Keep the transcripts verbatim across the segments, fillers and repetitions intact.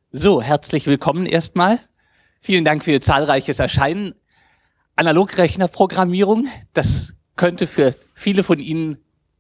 So, herzlich willkommen erstmal. Vielen Dank für Ihr zahlreiches Erscheinen. Analogrechnerprogrammierung, das könnte für viele von Ihnen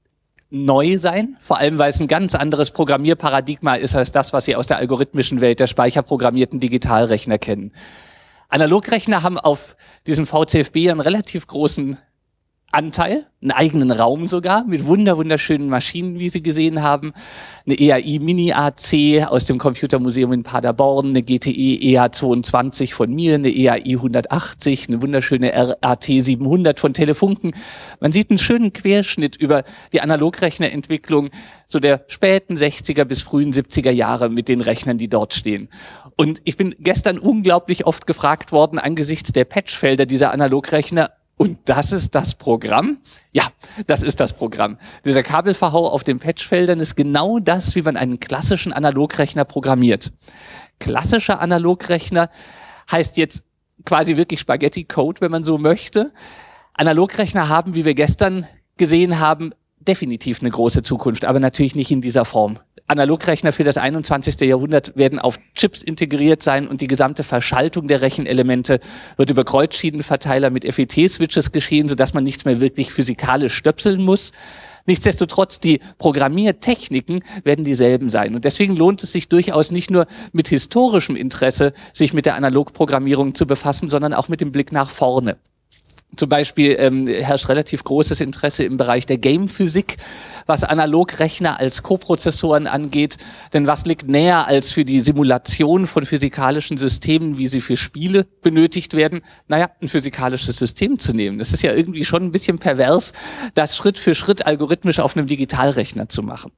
neu sein, vor allem weil es ein ganz anderes Programmierparadigma ist als das, was Sie aus der algorithmischen Welt der speicherprogrammierten Digitalrechner kennen. Analogrechner haben auf diesem V C F B einen relativ großen Anteil, einen eigenen Raum sogar, mit wunder wunderschönen Maschinen, wie Sie gesehen haben. Eine E A I Mini A C aus dem Computermuseum in Paderborn, eine G T E E A zweiundzwanzig von mir, eine E A I hundertachtzig, eine wunderschöne R A T siebenhundert von Telefunken. Man sieht einen schönen Querschnitt über die Analogrechnerentwicklung so der späten sechziger bis frühen siebziger Jahre mit den Rechnern, die dort stehen. Und ich bin gestern unglaublich oft gefragt worden angesichts der Patchfelder dieser Analogrechner, und das ist das Programm? Ja, das ist das Programm. Dieser Kabelverhau auf den Patchfeldern ist genau das, wie man einen klassischen Analogrechner programmiert. Klassischer Analogrechner heißt jetzt quasi wirklich Spaghetti-Code, wenn man so möchte. Analogrechner haben, wie wir gestern gesehen haben, definitiv eine große Zukunft, aber natürlich nicht in dieser Form. Analogrechner für das einundzwanzigste Jahrhundert werden auf Chips integriert sein und die gesamte Verschaltung der Rechenelemente wird über Kreuzschiedenverteiler mit F E T-Switches geschehen, sodass man nichts mehr wirklich physikalisch stöpseln muss. Nichtsdestotrotz, die Programmiertechniken werden dieselben sein. Und deswegen lohnt es sich durchaus nicht nur mit historischem Interesse, sich mit der Analogprogrammierung zu befassen, sondern auch mit dem Blick nach vorne. Zum Beispiel ähm, herrscht relativ großes Interesse im Bereich der Game-Physik, was Analogrechner als Koprozessoren angeht. Denn was liegt näher als für die Simulation von physikalischen Systemen, wie sie für Spiele benötigt werden? Naja, ein physikalisches System zu nehmen. Das ist ja irgendwie schon ein bisschen pervers, das Schritt für Schritt algorithmisch auf einem Digitalrechner zu machen.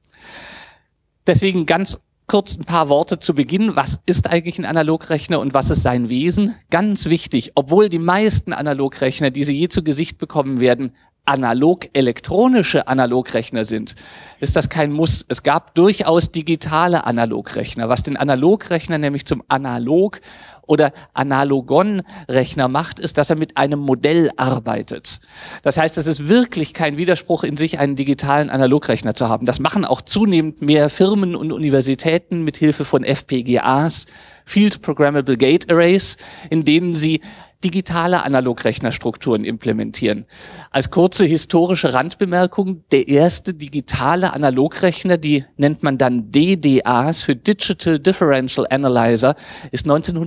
Deswegen ganz kurz ein paar Worte zu Beginn. Was ist eigentlich ein Analogrechner und was ist sein Wesen? Ganz wichtig, obwohl die meisten Analogrechner, die Sie je zu Gesicht bekommen werden, analog-elektronische Analogrechner sind, ist das kein Muss. Es gab durchaus digitale Analogrechner, was den Analogrechner nämlich zum Analog- oder Analogon-Rechner macht, ist, dass er mit einem Modell arbeitet. Das heißt, es ist wirklich kein Widerspruch in sich, einen digitalen Analogrechner zu haben. Das machen auch zunehmend mehr Firmen und Universitäten mit Hilfe von F P G As, Field Programmable Gate Arrays, in denen sie digitale Analogrechnerstrukturen implementieren. Als kurze historische Randbemerkung, der erste digitale Analogrechner, die nennt man dann D D As für Digital Differential Analyzer, ist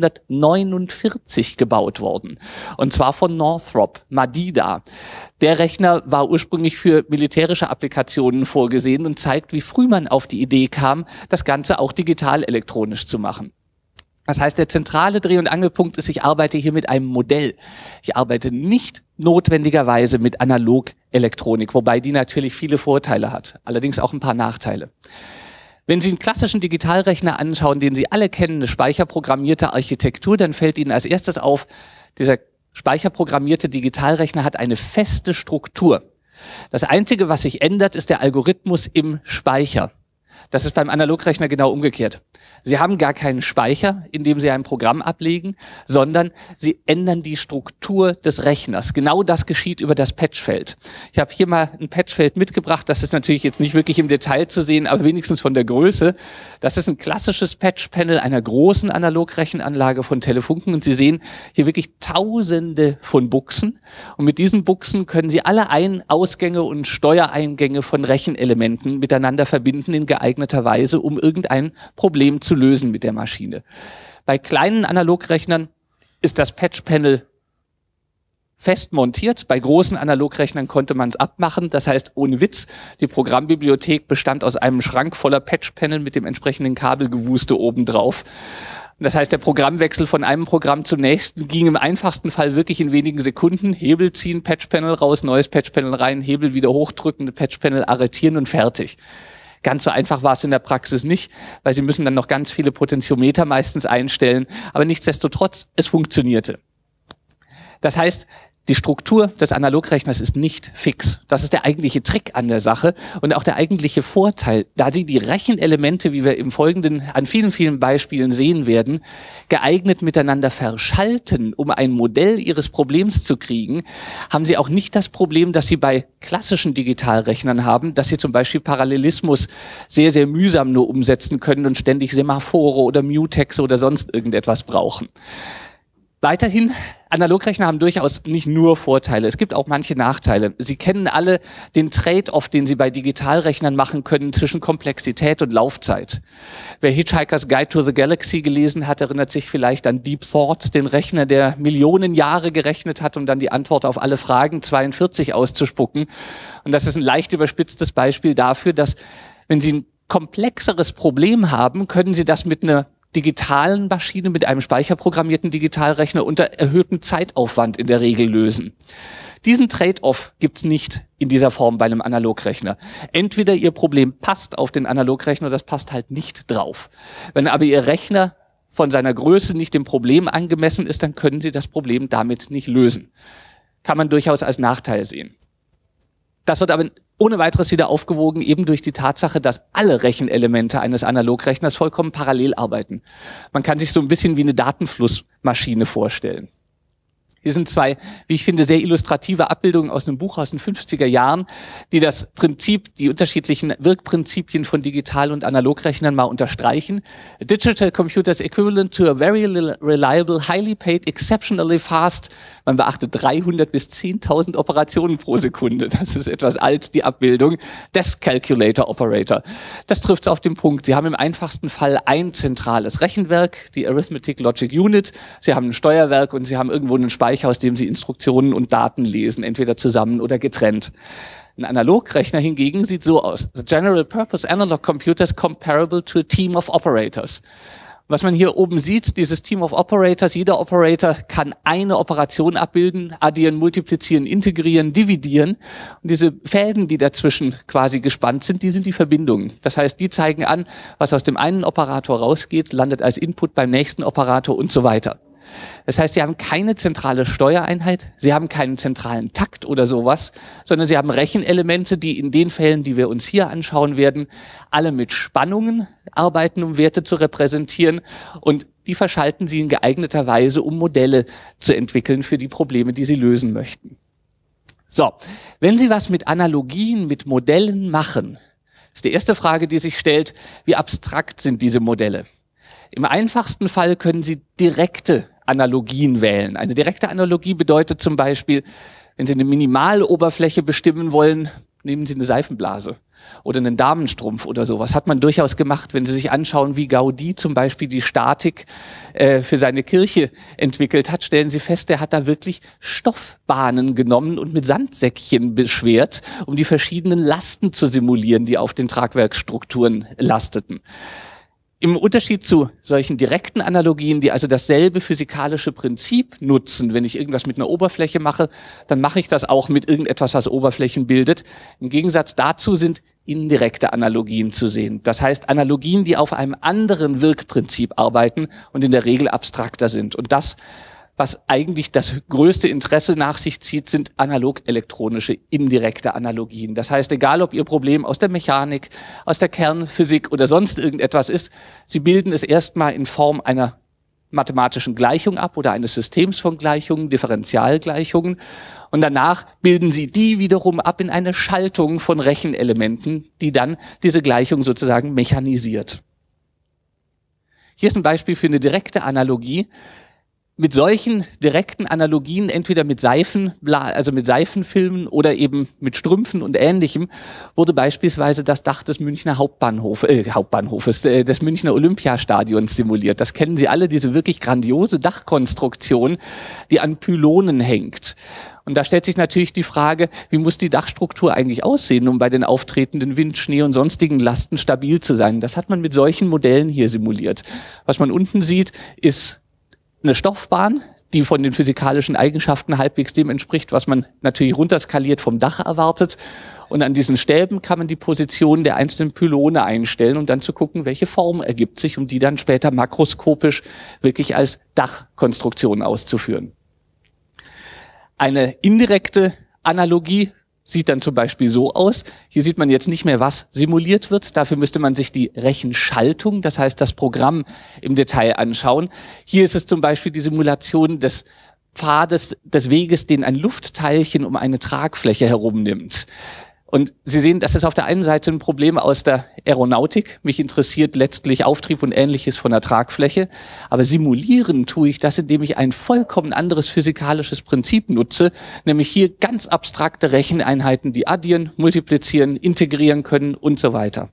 neunzehnhundertneunundvierzig gebaut worden. Und zwar von Northrop, Madida. Der Rechner war ursprünglich für militärische Applikationen vorgesehen und zeigt, wie früh man auf die Idee kam, das Ganze auch digital-elektronisch zu machen. Das heißt, der zentrale Dreh- und Angelpunkt ist, ich arbeite hier mit einem Modell. Ich arbeite nicht notwendigerweise mit Analog-Elektronik, wobei die natürlich viele Vorteile hat, allerdings auch ein paar Nachteile. Wenn Sie einen klassischen Digitalrechner anschauen, den Sie alle kennen, eine speicherprogrammierte Architektur, dann fällt Ihnen als erstes auf, dieser speicherprogrammierte Digitalrechner hat eine feste Struktur. Das Einzige, was sich ändert, ist der Algorithmus im Speicher. Das ist beim Analogrechner genau umgekehrt. Sie haben gar keinen Speicher, in dem Sie ein Programm ablegen, sondern Sie ändern die Struktur des Rechners. Genau das geschieht über das Patchfeld. Ich habe hier mal ein Patchfeld mitgebracht. Das ist natürlich jetzt nicht wirklich im Detail zu sehen, aber wenigstens von der Größe. Das ist ein klassisches Patchpanel einer großen Analogrechenanlage von Telefunken. Und Sie sehen hier wirklich Tausende von Buchsen. Und mit diesen Buchsen können Sie alle Ein-, Ausgänge und Steuereingänge von Rechenelementen miteinander verbinden in geeigneter Weise, um irgendein Problem zu lösen mit der Maschine. Bei kleinen Analogrechnern ist das Patchpanel fest montiert. Bei großen Analogrechnern konnte man es abmachen. Das heißt, ohne Witz, die Programmbibliothek bestand aus einem Schrank voller Patchpanel mit dem entsprechenden Kabelgewuste obendrauf. Das heißt, der Programmwechsel von einem Programm zum nächsten ging im einfachsten Fall wirklich in wenigen Sekunden. Hebel ziehen, Patchpanel raus, neues Patchpanel rein, Hebel wieder hochdrücken, Patchpanel arretieren und fertig. Ganz so einfach war es in der Praxis nicht, weil Sie müssen dann noch ganz viele Potentiometer meistens einstellen. Aber nichtsdestotrotz, es funktionierte. Das heißt, Die Struktur des Analogrechners ist nicht fix. Das ist der eigentliche Trick an der Sache und auch der eigentliche Vorteil. Da Sie die Rechenelemente, wie wir im Folgenden an vielen, vielen Beispielen sehen werden, geeignet miteinander verschalten, um ein Modell Ihres Problems zu kriegen, haben Sie auch nicht das Problem, das Sie bei klassischen Digitalrechnern haben, dass Sie zum Beispiel Parallelismus sehr, sehr mühsam nur umsetzen können und ständig Semaphore oder Mutexe oder sonst irgendetwas brauchen. Weiterhin, Analogrechner haben durchaus nicht nur Vorteile, es gibt auch manche Nachteile. Sie kennen alle den Trade-off, den Sie bei Digitalrechnern machen können zwischen Komplexität und Laufzeit. Wer Hitchhiker's Guide to the Galaxy gelesen hat, erinnert sich vielleicht an Deep Thought, den Rechner, der Millionen Jahre gerechnet hat, um dann die Antwort auf alle Fragen zweiundvierzig auszuspucken. Und das ist ein leicht überspitztes Beispiel dafür, dass wenn Sie ein komplexeres Problem haben, können Sie das mit einer digitalen Maschine, mit einem speicherprogrammierten Digitalrechner unter erhöhtem Zeitaufwand in der Regel lösen. Diesen Trade-off gibt's nicht in dieser Form bei einem Analogrechner. Entweder Ihr Problem passt auf den Analogrechner, das passt halt nicht drauf. Wenn aber Ihr Rechner von seiner Größe nicht dem Problem angemessen ist, dann können Sie das Problem damit nicht lösen. Kann man durchaus als Nachteil sehen. Das wird aber ohne weiteres wieder aufgewogen, eben durch die Tatsache, dass alle Rechenelemente eines Analogrechners vollkommen parallel arbeiten. Man kann sich so ein bisschen wie eine Datenflussmaschine vorstellen. Hier sind zwei, wie ich finde, sehr illustrative Abbildungen aus einem Buch aus den fünfziger Jahren, die das Prinzip, die unterschiedlichen Wirkprinzipien von Digital- und Analogrechnern mal unterstreichen. A digital computer is equivalent to a very reliable, highly paid, exceptionally fast. Man beachtet dreihundert bis zehntausend Operationen pro Sekunde. Das ist etwas alt, die Abbildung. Desk Calculator Operator. Das trifft es auf den Punkt. Sie haben im einfachsten Fall ein zentrales Rechenwerk, die Arithmetic Logic Unit. Sie haben ein Steuerwerk und Sie haben irgendwo einen Speicher, aus dem Sie Instruktionen und Daten lesen, entweder zusammen oder getrennt. Ein Analogrechner hingegen sieht so aus. The General Purpose Analog Computer is comparable to a team of operators. Was man hier oben sieht, dieses Team of Operators, jeder Operator kann eine Operation abbilden, addieren, multiplizieren, integrieren, dividieren. Und diese Fäden, die dazwischen quasi gespannt sind, die sind die Verbindungen. Das heißt, die zeigen an, was aus dem einen Operator rausgeht, landet als Input beim nächsten Operator und so weiter. Das heißt, Sie haben keine zentrale Steuereinheit, Sie haben keinen zentralen Takt oder sowas, sondern Sie haben Rechenelemente, die in den Fällen, die wir uns hier anschauen werden, alle mit Spannungen arbeiten, um Werte zu repräsentieren, und die verschalten Sie in geeigneter Weise, um Modelle zu entwickeln für die Probleme, die Sie lösen möchten. So, wenn Sie was mit Analogien, mit Modellen machen, ist die erste Frage, die sich stellt: Wie abstrakt sind diese Modelle? Im einfachsten Fall können Sie direkte Analogien wählen. Eine direkte Analogie bedeutet zum Beispiel, wenn Sie eine Minimaloberfläche bestimmen wollen, nehmen Sie eine Seifenblase oder einen Damenstrumpf oder sowas. Hat man durchaus gemacht, wenn Sie sich anschauen, wie Gaudí zum Beispiel die Statik äh, für seine Kirche entwickelt hat, stellen Sie fest, der hat da wirklich Stoffbahnen genommen und mit Sandsäckchen beschwert, um die verschiedenen Lasten zu simulieren, die auf den Tragwerksstrukturen lasteten. Im Unterschied zu solchen direkten Analogien, die also dasselbe physikalische Prinzip nutzen, wenn ich irgendwas mit einer Oberfläche mache, dann mache ich das auch mit irgendetwas, was Oberflächen bildet. Im Gegensatz dazu sind indirekte Analogien zu sehen. Das heißt, Analogien, die auf einem anderen Wirkprinzip arbeiten und in der Regel abstrakter sind. Und das, was eigentlich das größte Interesse nach sich zieht, sind analog-elektronische indirekte Analogien. Das heißt, egal ob Ihr Problem aus der Mechanik, aus der Kernphysik oder sonst irgendetwas ist, Sie bilden es erstmal in Form einer mathematischen Gleichung ab oder eines Systems von Gleichungen, Differentialgleichungen, und danach bilden Sie die wiederum ab in eine Schaltung von Rechenelementen, die dann diese Gleichung sozusagen mechanisiert. Hier ist ein Beispiel für eine direkte Analogie. Mit solchen direkten Analogien, entweder mit Seifen, also mit Seifenfilmen oder eben mit Strümpfen und Ähnlichem, wurde beispielsweise das Dach des Münchner Hauptbahnhof, äh, Hauptbahnhofes, äh, des Münchner Olympiastadions simuliert. Das kennen Sie alle, diese wirklich grandiose Dachkonstruktion, die an Pylonen hängt. Und da stellt sich natürlich die Frage, wie muss die Dachstruktur eigentlich aussehen, um bei den auftretenden Wind, Schnee und sonstigen Lasten stabil zu sein. Das hat man mit solchen Modellen hier simuliert. Was man unten sieht, ist eine Stoffbahn, die von den physikalischen Eigenschaften halbwegs dem entspricht, was man natürlich runterskaliert vom Dach erwartet. Und an diesen Stäben kann man die Position der einzelnen Pylone einstellen, um dann zu gucken, welche Form ergibt sich, um die dann später makroskopisch wirklich als Dachkonstruktion auszuführen. Eine indirekte Analogie sieht dann zum Beispiel so aus. Hier sieht man jetzt nicht mehr, was simuliert wird. Dafür müsste man sich die Rechenschaltung, das heißt das Programm im Detail anschauen. Hier ist es zum Beispiel die Simulation des Pfades, des Weges, den ein Luftteilchen um eine Tragfläche herumnimmt. Und Sie sehen, das ist auf der einen Seite ein Problem aus der Aeronautik. Mich interessiert letztlich Auftrieb und Ähnliches von der Tragfläche. Aber simulieren tue ich das, indem ich ein vollkommen anderes physikalisches Prinzip nutze, nämlich hier ganz abstrakte Recheneinheiten, die addieren, multiplizieren, integrieren können und so weiter.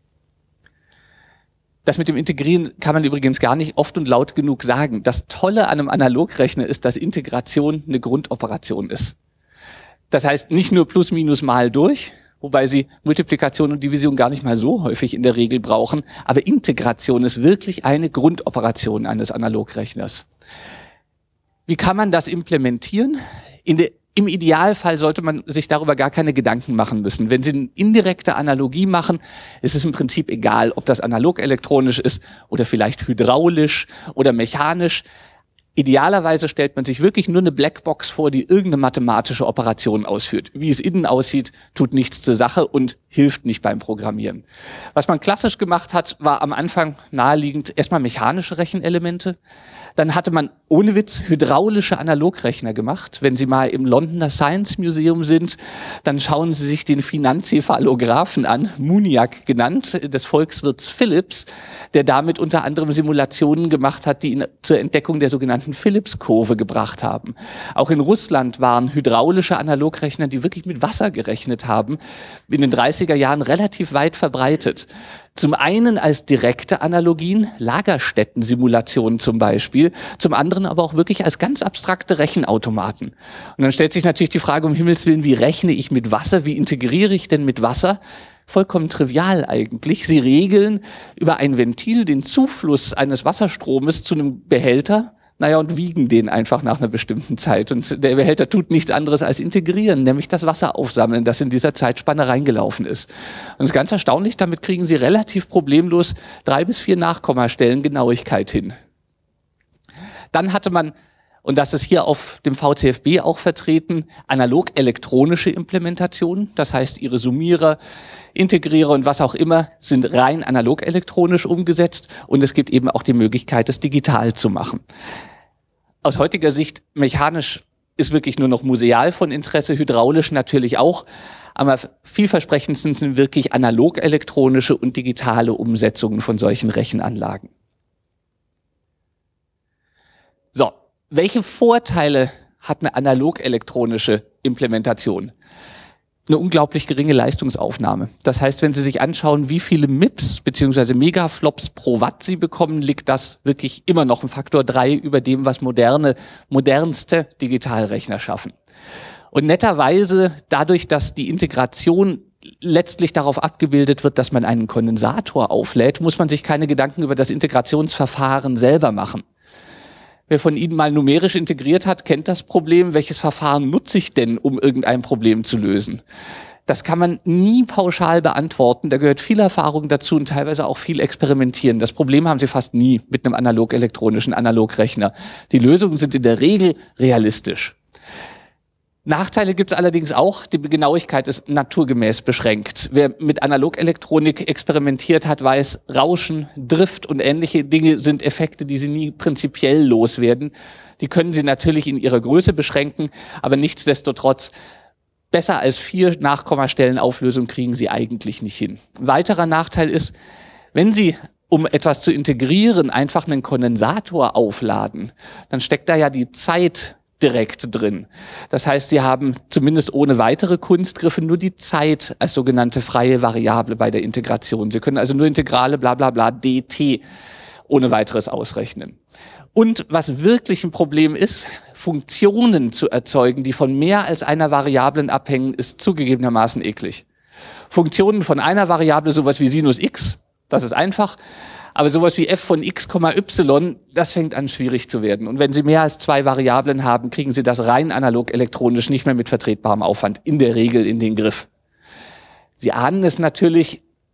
Das mit dem Integrieren kann man übrigens gar nicht oft und laut genug sagen. Das Tolle an einem Analogrechner ist, dass Integration eine Grundoperation ist. Das heißt, nicht nur Plus, Minus, Mal durch, wobei Sie Multiplikation und Division gar nicht mal so häufig in der Regel brauchen, aber Integration ist wirklich eine Grundoperation eines Analogrechners. Wie kann man das implementieren? In der, im Idealfall sollte man sich darüber gar keine Gedanken machen müssen. Wenn Sie eine indirekte Analogie machen, ist es im Prinzip egal, ob das analog-elektronisch ist oder vielleicht hydraulisch oder mechanisch. Idealerweise stellt man sich wirklich nur eine Blackbox vor, die irgendeine mathematische Operation ausführt. Wie es innen aussieht, tut nichts zur Sache und hilft nicht beim Programmieren. Was man klassisch gemacht hat, war am Anfang naheliegend erstmal mechanische Rechenelemente. Dann hatte man ohne Witz hydraulische Analogrechner gemacht. Wenn Sie mal im Londoner Science Museum sind, dann schauen Sie sich den Finanzcephalographen an, Muniac genannt, des Volkswirts Philips, der damit unter anderem Simulationen gemacht hat, die ihn zur Entdeckung der sogenannten Phillips-Kurve gebracht haben. Auch in Russland waren hydraulische Analogrechner, die wirklich mit Wasser gerechnet haben, in den dreißiger Jahren relativ weit verbreitet. Zum einen als direkte Analogien, Lagerstätten-Simulationen zum Beispiel, zum anderen aber auch wirklich als ganz abstrakte Rechenautomaten. Und dann stellt sich natürlich die Frage, um Himmels Willen, wie rechne ich mit Wasser, wie integriere ich denn mit Wasser? Vollkommen trivial eigentlich. Sie regeln über ein Ventil den Zufluss eines Wasserstromes zu einem Behälter, naja, und wiegen den einfach nach einer bestimmten Zeit. Und der Behälter tut nichts anderes als integrieren, nämlich das Wasser aufsammeln, das in dieser Zeitspanne reingelaufen ist. Und das ist ganz erstaunlich, damit kriegen Sie relativ problemlos drei bis vier Nachkommastellen Genauigkeit hin. Dann hatte man, und das ist hier auf dem V C F B auch vertreten, analog-elektronische Implementationen. Das heißt, Ihre Summierer, Integrierer und was auch immer sind rein analog-elektronisch umgesetzt. Und es gibt eben auch die Möglichkeit, das digital zu machen. Aus heutiger Sicht, mechanisch ist wirklich nur noch museal von Interesse, hydraulisch natürlich auch. Aber vielversprechendsten sind wirklich analog-elektronische und digitale Umsetzungen von solchen Rechenanlagen. So, welche Vorteile hat eine analog-elektronische Implementation? Eine unglaublich geringe Leistungsaufnahme. Das heißt, wenn Sie sich anschauen, wie viele M I Ps bzw. Megaflops pro Watt Sie bekommen, liegt das wirklich immer noch ein Faktor drei über dem, was moderne, modernste Digitalrechner schaffen. Und netterweise, dadurch, dass die Integration letztlich darauf abgebildet wird, dass man einen Kondensator auflädt, muss man sich keine Gedanken über das Integrationsverfahren selber machen. Wer von Ihnen mal numerisch integriert hat, kennt das Problem. Welches Verfahren nutze ich denn, um irgendein Problem zu lösen? Das kann man nie pauschal beantworten. Da gehört viel Erfahrung dazu und teilweise auch viel Experimentieren. Das Problem haben Sie fast nie mit einem analog-elektronischen Analogrechner. Die Lösungen sind in der Regel realistisch. Nachteile gibt es allerdings auch. Die Genauigkeit ist naturgemäß beschränkt. Wer mit Analog-Elektronik experimentiert hat, weiß, Rauschen, Drift und ähnliche Dinge sind Effekte, die Sie nie prinzipiell loswerden. Die können Sie natürlich in ihrer Größe beschränken, aber nichtsdestotrotz besser als vier Nachkommastellen Auflösung kriegen Sie eigentlich nicht hin. Ein weiterer Nachteil ist, wenn Sie, um etwas zu integrieren, einfach einen Kondensator aufladen, dann steckt da ja die Zeit direkt drin. Das heißt, Sie haben zumindest ohne weitere Kunstgriffe nur die Zeit als sogenannte freie Variable bei der Integration. Sie können also nur Integrale bla bla bla dt ohne weiteres ausrechnen. Und was wirklich ein Problem ist, Funktionen zu erzeugen, die von mehr als einer Variablen abhängen, ist zugegebenermaßen eklig. Funktionen von einer Variable, sowas wie Sinus x, das ist einfach. Aber sowas wie f von x, y, das fängt an schwierig zu werden. Und wenn Sie mehr als zwei Variablen haben, kriegen Sie das rein analog-elektronisch nicht mehr mit vertretbarem Aufwand in der Regel in den Griff. Sie ahnen es natürlich,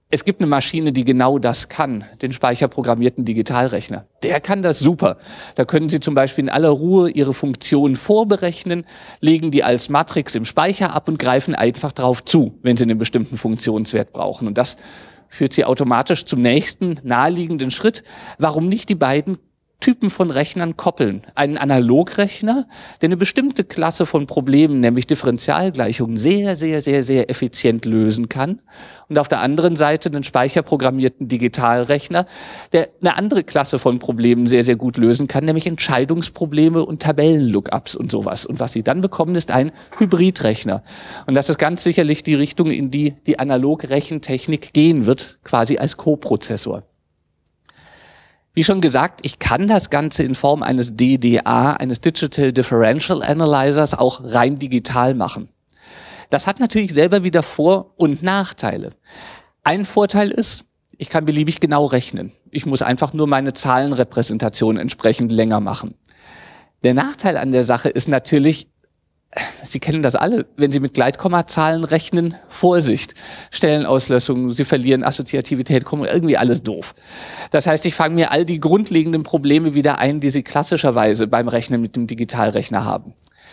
Es gibt eine Maschine, die genau das kann, den speicherprogrammierten Digitalrechner. Der kann das super. Da können Sie zum Beispiel in aller Ruhe Ihre Funktion vorberechnen, legen die als Matrix im Speicher ab und greifen einfach drauf zu, wenn Sie einen bestimmten Funktionswert brauchen. Und das führt Sie automatisch zum nächsten naheliegenden Schritt. Warum nicht die beiden Typen von Rechnern koppeln? Einen Analogrechner, der eine bestimmte Klasse von Problemen, nämlich Differentialgleichungen, sehr, sehr, sehr, sehr effizient lösen kann. Und auf der anderen Seite einen speicherprogrammierten Digitalrechner, der eine andere Klasse von Problemen sehr, sehr gut lösen kann, nämlich Entscheidungsprobleme und Tabellenlookups und sowas. Und was Sie dann bekommen, ist ein Hybridrechner. Und das ist ganz sicherlich die Richtung, in die die Analogrechentechnik gehen wird, quasi als Koprozessor. Wie schon gesagt, ich kann das Ganze in Form eines D D A, eines Digital Differential Analyzers, auch rein digital machen. Das hat natürlich selber wieder Vor- und Nachteile. Ein Vorteil ist, ich kann beliebig genau rechnen. Ich muss einfach nur meine Zahlenrepräsentation entsprechend länger machen. Der Nachteil an der Sache ist natürlich, Sie kennen das alle, wenn Sie mit Gleitkommazahlen rechnen, Vorsicht, Stellenauslösungen, Sie verlieren Assoziativität, kommen irgendwie alles doof. Das heißt, ich fange mir all die grundlegenden Probleme wieder ein, die Sie klassischerweise beim Rechnen mit dem Digitalrechner haben.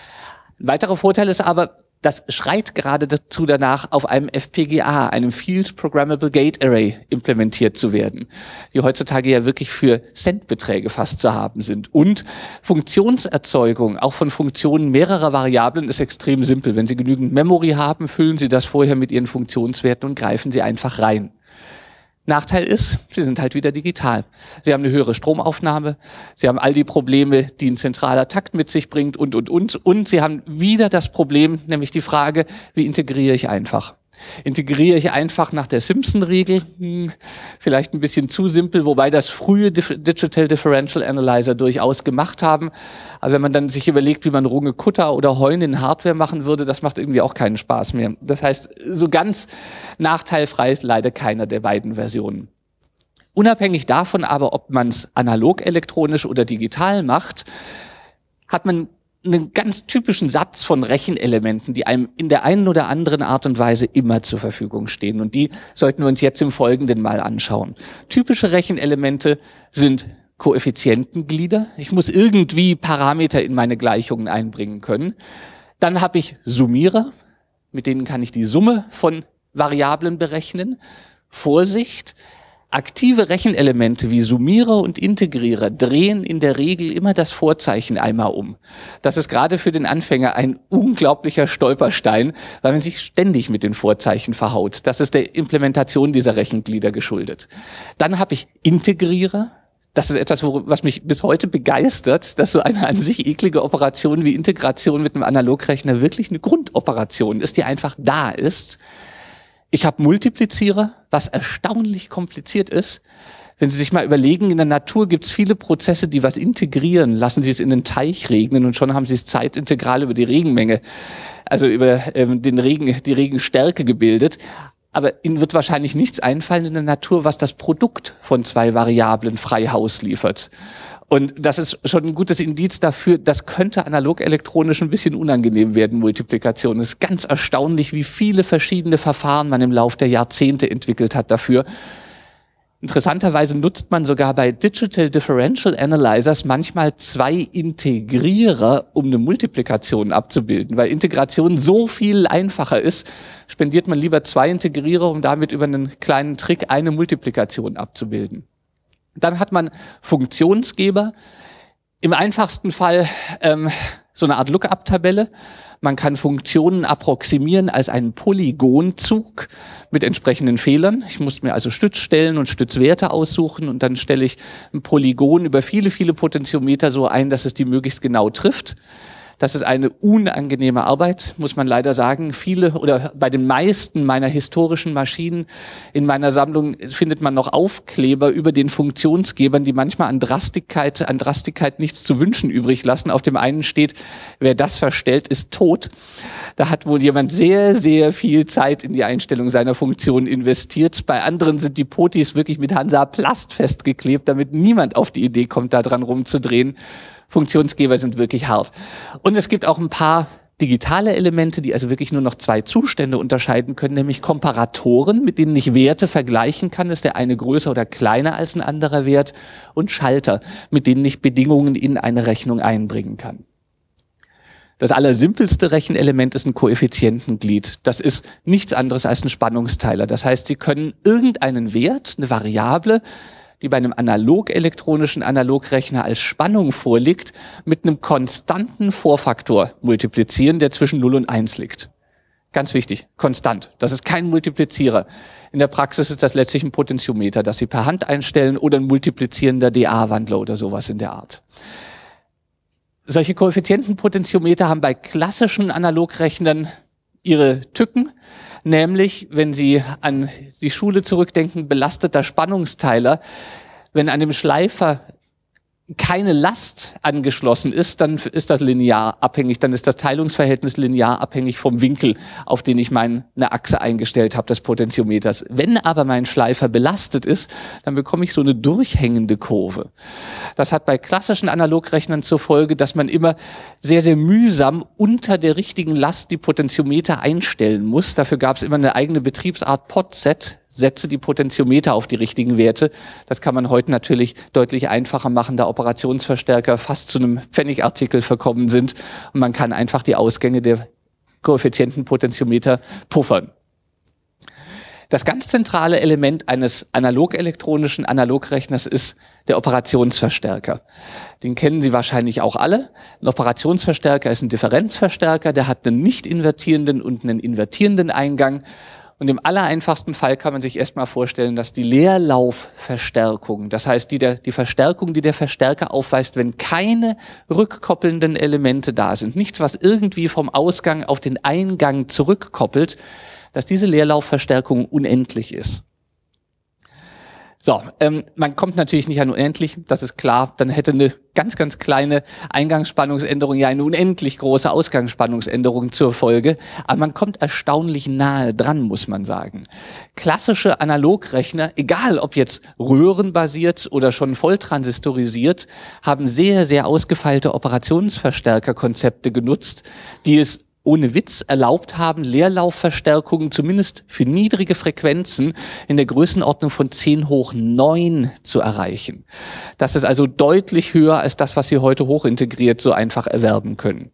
Ein weiterer Vorteil ist aber, das schreit gerade dazu danach, auf einem F P G A, einem Field Programmable Gate Array, implementiert zu werden, die heutzutage ja wirklich für Centbeträge fast zu haben sind. Und Funktionserzeugung, auch von Funktionen mehrerer Variablen, ist extrem simpel. Wenn Sie genügend Memory haben, füllen Sie das vorher mit Ihren Funktionswerten und greifen Sie einfach rein. Nachteil ist, sie sind halt wieder digital. Sie haben eine höhere Stromaufnahme, sie haben all die Probleme, die ein zentraler Takt mit sich bringt und, und, und. Und sie haben wieder das Problem, nämlich die Frage, wie integriere ich einfach? Integriere ich einfach nach der Simpson-Regel? Hm, vielleicht ein bisschen zu simpel, wobei das frühe Digital Differential Analyzer durchaus gemacht haben. Aber wenn man dann sich überlegt, wie man Runge Kutter oder Heune in Hardware machen würde, das macht irgendwie auch keinen Spaß mehr. Das heißt, so ganz nachteilfrei ist leider keiner der beiden Versionen. Unabhängig davon aber, ob man es analog, elektronisch oder digital macht, hat man einen ganz typischen Satz von Rechenelementen, die einem in der einen oder anderen Art und Weise immer zur Verfügung stehen. Und die sollten wir uns jetzt im Folgenden mal anschauen. Typische Rechenelemente sind Koeffizientenglieder. Ich muss irgendwie Parameter in meine Gleichungen einbringen können. Dann habe ich Summierer, mit denen kann ich die Summe von Variablen berechnen. Vorsicht! Aktive Rechenelemente wie Summierer und Integrierer drehen in der Regel immer das Vorzeichen einmal um. Das ist gerade für den Anfänger ein unglaublicher Stolperstein, weil man sich ständig mit den Vorzeichen verhaut. Das ist der Implementation dieser Rechenglieder geschuldet. Dann habe ich Integrierer. Das ist etwas, was mich bis heute begeistert, dass so eine an sich eklige Operation wie Integration mit einem Analogrechner wirklich eine Grundoperation ist, die einfach da ist. Ich habe Multiplizierer, was erstaunlich kompliziert ist. Wenn Sie sich mal überlegen, in der Natur gibt es viele Prozesse, die was integrieren. Lassen Sie es in den Teich regnen und schon haben Sie es zeitintegral über die Regenmenge, also über ähm, den Regen, die Regenstärke gebildet. Aber Ihnen wird wahrscheinlich nichts einfallen in der Natur, was das Produkt von zwei Variablen frei Haus liefert. Und das ist schon ein gutes Indiz dafür, das könnte analog-elektronisch ein bisschen unangenehm werden, Multiplikation. Es ist ganz erstaunlich, wie viele verschiedene Verfahren man im Laufe der Jahrzehnte entwickelt hat dafür. Interessanterweise nutzt man sogar bei Digital Differential Analyzers manchmal zwei Integrierer, um eine Multiplikation abzubilden. Weil Integration so viel einfacher ist, spendiert man lieber zwei Integrierer, um damit über einen kleinen Trick eine Multiplikation abzubilden. Dann hat man Funktionsgeber. Im einfachsten Fall ähm, so eine Art Lookup-Tabelle. Man kann Funktionen approximieren als einen Polygonzug mit entsprechenden Fehlern. Ich muss mir also Stützstellen und Stützwerte aussuchen und dann stelle ich ein Polygon über viele, viele Potentiometer so ein, dass es die möglichst genau trifft. Das ist eine unangenehme Arbeit, muss man leider sagen. Viele oder bei den meisten meiner historischen Maschinen in meiner Sammlung findet man noch Aufkleber über den Funktionsgebern, die manchmal an Drastigkeit, an Drastigkeit nichts zu wünschen übrig lassen. Auf dem einen steht, wer das verstellt, ist tot. Da hat wohl jemand sehr, sehr viel Zeit in die Einstellung seiner Funktion investiert. Bei anderen sind die Potis wirklich mit Hansaplast festgeklebt, damit niemand auf die Idee kommt, da dran rumzudrehen. Funktionsgeber sind wirklich hart. Und es gibt auch ein paar, digitale Elemente, die also wirklich nur noch zwei Zustände unterscheiden können, nämlich Komparatoren, mit denen ich Werte vergleichen kann, ist der eine größer oder kleiner als ein anderer Wert, und Schalter, mit denen ich Bedingungen in eine Rechnung einbringen kann. Das allersimpelste Rechenelement ist ein Koeffizientenglied. Das ist nichts anderes als ein Spannungsteiler. Das heißt, Sie können irgendeinen Wert, eine Variable, die bei einem analog-elektronischen Analogrechner als Spannung vorliegt, mit einem konstanten Vorfaktor multiplizieren, der zwischen null und eins liegt. Ganz wichtig, konstant. Das ist kein Multiplizierer. In der Praxis ist das letztlich ein Potentiometer, das Sie per Hand einstellen, oder ein multiplizierender D A-Wandler oder sowas in der Art. Solche Koeffizientenpotentiometer haben bei klassischen Analogrechnern ihre Tücken, nämlich, wenn Sie an die Schule zurückdenken, belasteter Spannungsteiler. Wenn an dem Schleifer keine Last angeschlossen ist, dann ist das linear abhängig, dann ist das Teilungsverhältnis linear abhängig vom Winkel, auf den ich meine Achse eingestellt habe, des Potentiometers. Wenn aber mein Schleifer belastet ist, dann bekomme ich so eine durchhängende Kurve. Das hat bei klassischen Analogrechnern zur Folge, dass man immer sehr, sehr mühsam unter der richtigen Last die Potentiometer einstellen muss. Dafür gab es immer eine eigene Betriebsart P O T-Set, setze die Potentiometer auf die richtigen Werte. Das kann man heute natürlich deutlich einfacher machen, da Operationsverstärker fast zu einem Pfennigartikel verkommen sind und man kann einfach die Ausgänge der Koeffizientenpotentiometer puffern. Das ganz zentrale Element eines analog-elektronischen Analogrechners ist der Operationsverstärker. Den kennen Sie wahrscheinlich auch alle. Ein Operationsverstärker ist ein Differenzverstärker, der hat einen nicht invertierenden und einen invertierenden Eingang. Und im allereinfachsten Fall kann man sich erstmal vorstellen, dass die Leerlaufverstärkung, das heißt die, der, die Verstärkung, die der Verstärker aufweist, wenn keine rückkoppelnden Elemente da sind, nichts, was irgendwie vom Ausgang auf den Eingang zurückkoppelt, dass diese Leerlaufverstärkung unendlich ist. So, ähm, man kommt natürlich nicht an unendlich, das ist klar. Dann hätte eine ganz, ganz kleine Eingangsspannungsänderung ja eine unendlich große Ausgangsspannungsänderung zur Folge. Aber man kommt erstaunlich nahe dran, muss man sagen. Klassische Analogrechner, egal ob jetzt röhrenbasiert oder schon volltransistorisiert, haben sehr, sehr ausgefeilte Operationsverstärkerkonzepte genutzt, die es ohne Witz erlaubt haben, Leerlaufverstärkungen zumindest für niedrige Frequenzen in der Größenordnung von zehn hoch neun zu erreichen. Das ist also deutlich höher als das, was Sie heute hochintegriert so einfach erwerben können.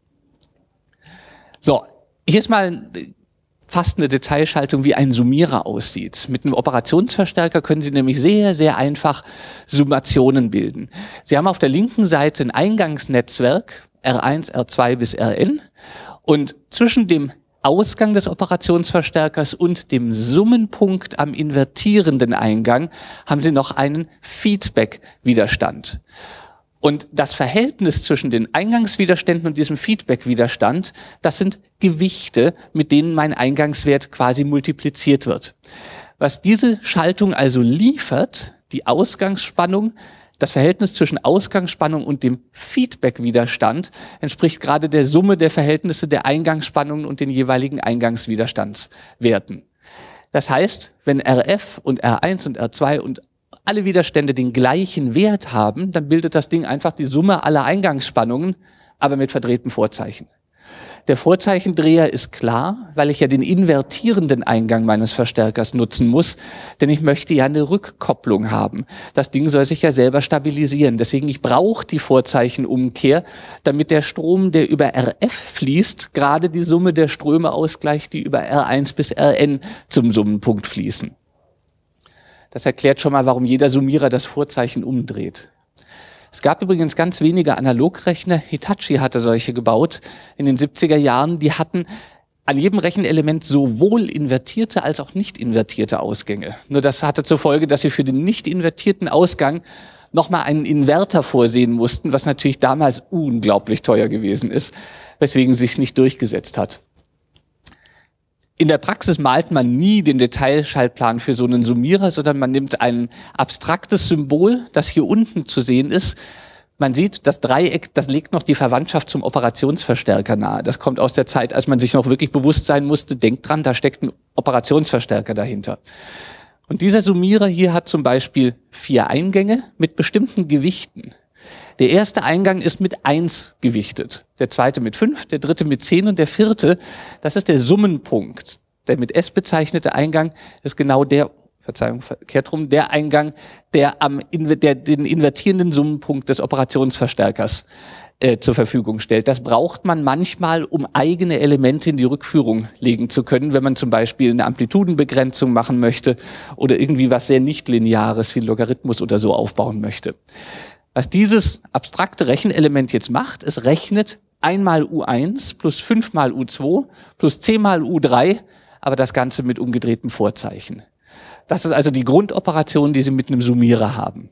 So, hier ist mal fast eine Detailschaltung, wie ein Summierer aussieht. Mit einem Operationsverstärker können Sie nämlich sehr, sehr einfach Summationen bilden. Sie haben auf der linken Seite ein Eingangsnetzwerk, R eins, R zwei bis R N, und zwischen dem Ausgang des Operationsverstärkers und dem Summenpunkt am invertierenden Eingang haben Sie noch einen Feedback-Widerstand. Und das Verhältnis zwischen den Eingangswiderständen und diesem Feedback-Widerstand, das sind Gewichte, mit denen mein Eingangswert quasi multipliziert wird. Was diese Schaltung also liefert, die Ausgangsspannung, das Verhältnis zwischen Ausgangsspannung und dem Feedback-Widerstand entspricht gerade der Summe der Verhältnisse der Eingangsspannungen und den jeweiligen Eingangswiderstandswerten. Das heißt, wenn R F und R eins und R zwei und alle Widerstände den gleichen Wert haben, dann bildet das Ding einfach die Summe aller Eingangsspannungen, aber mit verdrehtem Vorzeichen. Der Vorzeichendreher ist klar, weil ich ja den invertierenden Eingang meines Verstärkers nutzen muss, denn ich möchte ja eine Rückkopplung haben. Das Ding soll sich ja selber stabilisieren. Deswegen, ich brauche die Vorzeichenumkehr, damit der Strom, der über R F fließt, gerade die Summe der Ströme ausgleicht, die über R eins bis R N zum Summenpunkt fließen. Das erklärt schon mal, warum jeder Summierer das Vorzeichen umdreht. Es gab übrigens ganz wenige Analogrechner, Hitachi hatte solche gebaut in den siebziger Jahren, die hatten an jedem Rechenelement sowohl invertierte als auch nicht invertierte Ausgänge. Nur das hatte zur Folge, dass sie für den nicht invertierten Ausgang nochmal einen Inverter vorsehen mussten, was natürlich damals unglaublich teuer gewesen ist, weswegen es sich nicht durchgesetzt hat. In der Praxis malt man nie den Detailschaltplan für so einen Summierer, sondern man nimmt ein abstraktes Symbol, das hier unten zu sehen ist. Man sieht, das Dreieck, das legt noch die Verwandtschaft zum Operationsverstärker nahe. Das kommt aus der Zeit, als man sich noch wirklich bewusst sein musste, denkt dran, da steckt ein Operationsverstärker dahinter. Und dieser Summierer hier hat zum Beispiel vier Eingänge mit bestimmten Gewichten. Der erste Eingang ist mit eins gewichtet, der zweite mit fünf, der dritte mit zehn und der vierte, das ist der Summenpunkt. Der mit S bezeichnete Eingang ist genau der, Verzeihung, verkehrt rum, der Eingang, der, am, der den invertierenden Summenpunkt des Operationsverstärkers äh, zur Verfügung stellt. Das braucht man manchmal, um eigene Elemente in die Rückführung legen zu können, wenn man zum Beispiel eine Amplitudenbegrenzung machen möchte oder irgendwie was sehr Nichtlineares wie ein Logarithmus oder so aufbauen möchte. Was dieses abstrakte Rechenelement jetzt macht, es rechnet einmal U eins plus fünf mal U zwei plus zehn mal U drei, aber das Ganze mit umgedrehtem Vorzeichen. Das ist also die Grundoperation, die Sie mit einem Summierer haben.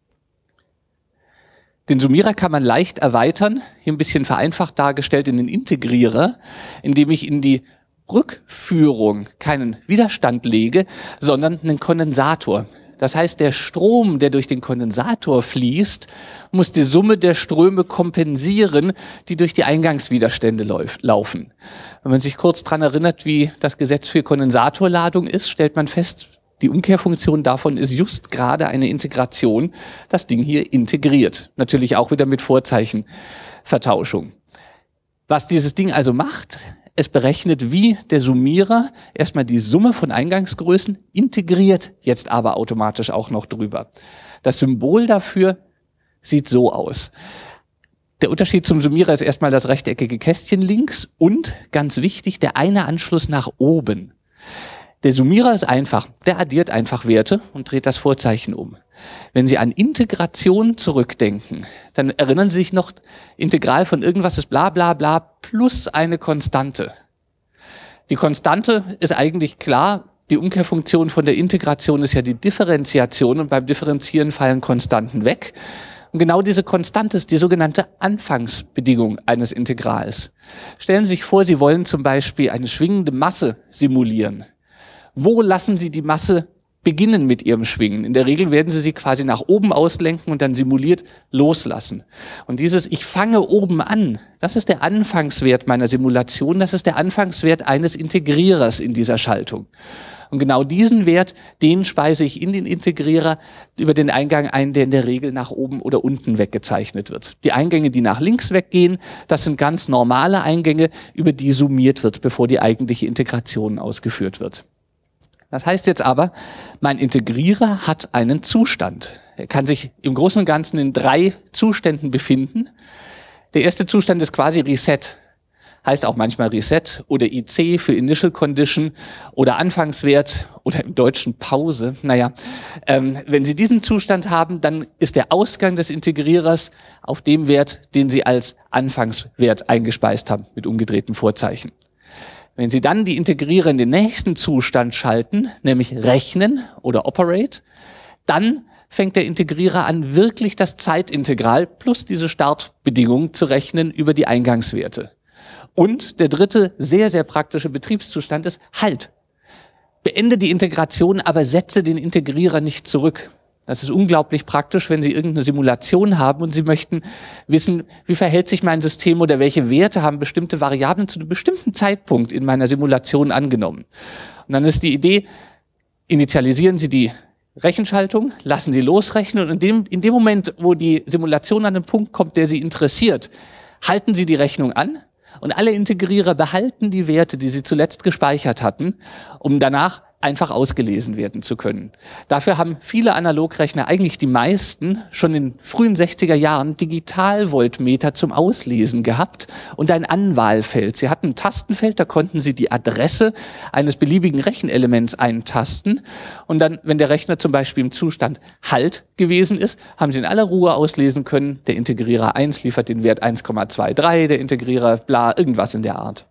Den Summierer kann man leicht erweitern, hier ein bisschen vereinfacht dargestellt, in den Integrierer, indem ich in die Rückführung keinen Widerstand lege, sondern einen Kondensator. Das heißt, der Strom, der durch den Kondensator fließt, muss die Summe der Ströme kompensieren, die durch die Eingangswiderstände laufen. Wenn man sich kurz daran erinnert, wie das Gesetz für Kondensatorladung ist, stellt man fest, die Umkehrfunktion davon ist just gerade eine Integration, das Ding hier integriert. Natürlich auch wieder mit Vorzeichenvertauschung. Was dieses Ding also macht, es berechnet wie der Summierer erstmal die Summe von Eingangsgrößen, integriert jetzt aber automatisch auch noch drüber. Das Symbol dafür sieht so aus. Der Unterschied zum Summierer ist erstmal das rechteckige Kästchen links und, ganz wichtig, der eine Anschluss nach oben. Der Summierer ist einfach, der addiert einfach Werte und dreht das Vorzeichen um. Wenn Sie an Integration zurückdenken, dann erinnern Sie sich noch, Integral von irgendwas ist bla bla bla plus eine Konstante. Die Konstante ist eigentlich klar, die Umkehrfunktion von der Integration ist ja die Differenziation und beim Differenzieren fallen Konstanten weg. Und genau diese Konstante ist die sogenannte Anfangsbedingung eines Integrals. Stellen Sie sich vor, Sie wollen zum Beispiel eine schwingende Masse simulieren. Wo lassen Sie die Masse beginnen mit ihrem Schwingen? In der Regel werden Sie sie quasi nach oben auslenken und dann simuliert loslassen. Und dieses Ich fange oben an, das ist der Anfangswert meiner Simulation, das ist der Anfangswert eines Integrierers in dieser Schaltung. Und genau diesen Wert, den speise ich in den Integrierer über den Eingang ein, der in der Regel nach oben oder unten weggezeichnet wird. Die Eingänge, die nach links weggehen, das sind ganz normale Eingänge, über die summiert wird, bevor die eigentliche Integration ausgeführt wird. Das heißt jetzt aber, mein Integrierer hat einen Zustand. Er kann sich im Großen und Ganzen in drei Zuständen befinden. Der erste Zustand ist quasi Reset. Heißt auch manchmal Reset oder I C für Initial Condition oder Anfangswert oder im Deutschen Pause. Naja, ähm, wenn Sie diesen Zustand haben, dann ist der Ausgang des Integrierers auf dem Wert, den Sie als Anfangswert eingespeist haben, mit umgedrehtem Vorzeichen. Wenn Sie dann die Integrierer in den nächsten Zustand schalten, nämlich rechnen oder operate, dann fängt der Integrierer an, wirklich das Zeitintegral plus diese Startbedingung zu rechnen über die Eingangswerte. Und der dritte sehr, sehr praktische Betriebszustand ist Halt. Beende die Integration, aber setze den Integrierer nicht zurück. Das ist unglaublich praktisch, wenn Sie irgendeine Simulation haben und Sie möchten wissen, wie verhält sich mein System oder welche Werte haben bestimmte Variablen zu einem bestimmten Zeitpunkt in meiner Simulation angenommen. Und dann ist die Idee, initialisieren Sie die Rechenschaltung, lassen Sie losrechnen und in dem, in dem Moment, wo die Simulation an den Punkt kommt, der Sie interessiert, halten Sie die Rechnung an und alle Integrierer behalten die Werte, die Sie zuletzt gespeichert hatten, um danach einfach ausgelesen werden zu können. Dafür haben viele Analogrechner, eigentlich die meisten, schon in frühen sechziger Jahren Digitalvoltmeter zum Auslesen gehabt und ein Anwahlfeld. Sie hatten ein Tastenfeld, da konnten Sie die Adresse eines beliebigen Rechenelements eintasten und dann, wenn der Rechner zum Beispiel im Zustand Halt gewesen ist, haben Sie in aller Ruhe auslesen können, der Integrierer eins liefert den Wert eins Komma dreiundzwanzig, der Integrierer bla, irgendwas in der Art.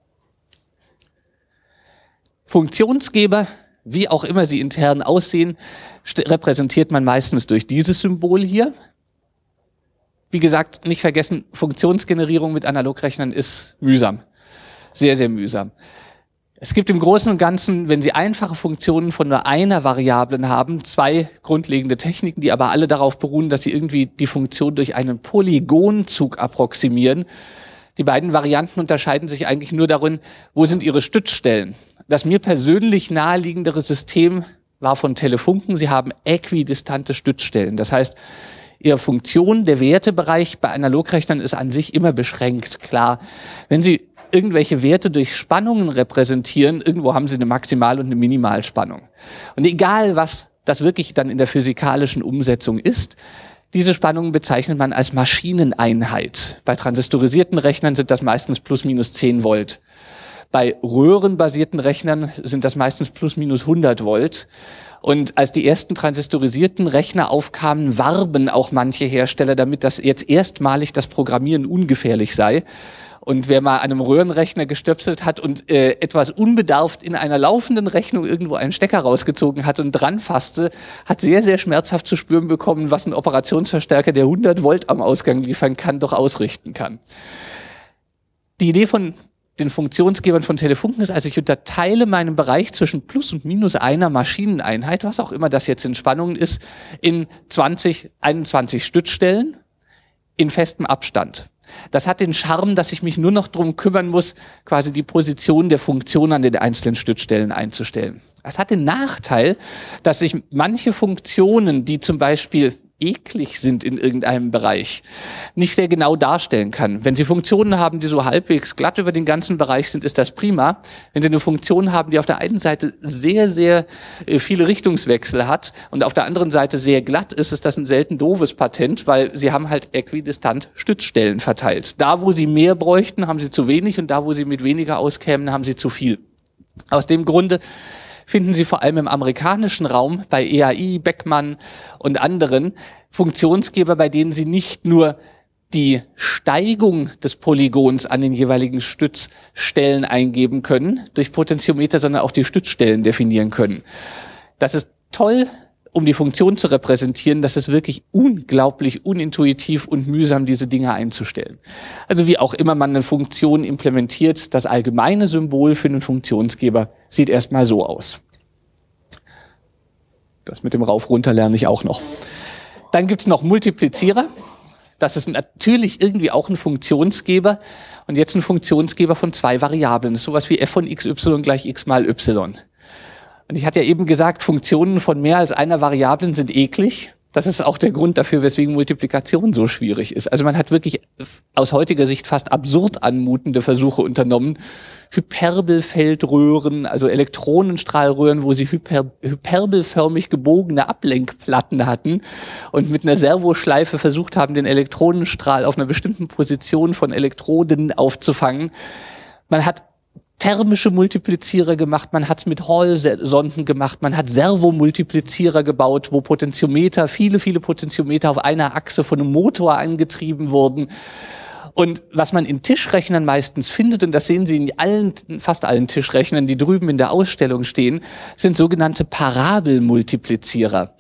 Funktionsgeber, wie auch immer sie intern aussehen, repräsentiert man meistens durch dieses Symbol hier. Wie gesagt, nicht vergessen, Funktionsgenerierung mit Analogrechnern ist mühsam. Sehr, sehr mühsam. Es gibt im Großen und Ganzen, wenn Sie einfache Funktionen von nur einer Variablen haben, zwei grundlegende Techniken, die aber alle darauf beruhen, dass Sie irgendwie die Funktion durch einen Polygonzug approximieren. Die beiden Varianten unterscheiden sich eigentlich nur darin, wo sind ihre Stützstellen. Das mir persönlich naheliegendere System war von Telefunken. Sie haben äquidistante Stützstellen. Das heißt, ihre Funktion. Der Wertebereich bei Analogrechnern ist an sich immer beschränkt, klar. Wenn Sie irgendwelche Werte durch Spannungen repräsentieren, irgendwo haben Sie eine Maximal- und eine Minimalspannung. Und egal, was das wirklich dann in der physikalischen Umsetzung ist, diese Spannungen bezeichnet man als Maschineneinheit. Bei transistorisierten Rechnern sind das meistens plus minus zehn Volt. Bei röhrenbasierten Rechnern sind das meistens plus minus hundert Volt. Und als die ersten transistorisierten Rechner aufkamen, warben auch manche Hersteller damit, dass jetzt erstmalig das Programmieren ungefährlich sei. Und wer mal an einem Röhrenrechner gestöpselt hat und äh, etwas unbedarft in einer laufenden Rechnung irgendwo einen Stecker rausgezogen hat und dran fasste, hat sehr, sehr schmerzhaft zu spüren bekommen, was ein Operationsverstärker, der hundert Volt am Ausgang liefern kann, doch ausrichten kann. Die Idee von den Funktionsgebern von Telefunken ist, also ich unterteile meinen Bereich zwischen plus und minus einer Maschineneinheit, was auch immer das jetzt in Spannungen ist, in zwanzig, einundzwanzig Stützstellen in festem Abstand. Das hat den Charme, dass ich mich nur noch drum kümmern muss, quasi die Position der Funktion an den einzelnen Stützstellen einzustellen. Es hat den Nachteil, dass ich manche Funktionen, die zum Beispiel eklig sind in irgendeinem Bereich, nicht sehr genau darstellen kann. Wenn Sie Funktionen haben, die so halbwegs glatt über den ganzen Bereich sind, ist das prima. Wenn Sie eine Funktion haben, die auf der einen Seite sehr, sehr viele Richtungswechsel hat und auf der anderen Seite sehr glatt ist, ist das ein selten doofes Patent, weil Sie haben halt äquidistant Stützstellen verteilt. Da, wo Sie mehr bräuchten, haben Sie zu wenig und da, wo Sie mit weniger auskämen, haben Sie zu viel. Aus dem Grunde finden Sie vor allem im amerikanischen Raum bei E A I, Beckmann und anderen Funktionsgeber, bei denen Sie nicht nur die Steigung des Polygons an den jeweiligen Stützstellen eingeben können durch Potentiometer, sondern auch die Stützstellen definieren können. Das ist toll, um die Funktion zu repräsentieren. Das ist wirklich unglaublich unintuitiv und mühsam, diese Dinge einzustellen. Also wie auch immer man eine Funktion implementiert, das allgemeine Symbol für einen Funktionsgeber sieht erstmal so aus. Das mit dem Rauf-Runter lerne ich auch noch. Dann gibt's noch Multiplizierer. Das ist natürlich irgendwie auch ein Funktionsgeber. Und jetzt ein Funktionsgeber von zwei Variablen. Das ist sowas wie f von xy gleich x mal y. Und ich hatte ja eben gesagt, Funktionen von mehr als einer Variablen sind eklig. Das ist auch der Grund dafür, weswegen Multiplikation so schwierig ist. Also man hat wirklich aus heutiger Sicht fast absurd anmutende Versuche unternommen, Hyperbelfeldröhren, also Elektronenstrahlröhren, wo sie hyper, hyperbelförmig gebogene Ablenkplatten hatten und mit einer Servoschleife versucht haben, den Elektronenstrahl auf einer bestimmten Position von Elektroden aufzufangen. Man hat thermische Multiplizierer gemacht, man hat es mit Hall-Sonden gemacht, man hat Servomultiplizierer gebaut, wo Potentiometer, viele, viele Potentiometer auf einer Achse von einem Motor angetrieben wurden. Und was man in Tischrechnern meistens findet, und das sehen Sie in allen, fast allen Tischrechnern, die drüben in der Ausstellung stehen, sind sogenannte Parabelmultiplizierer.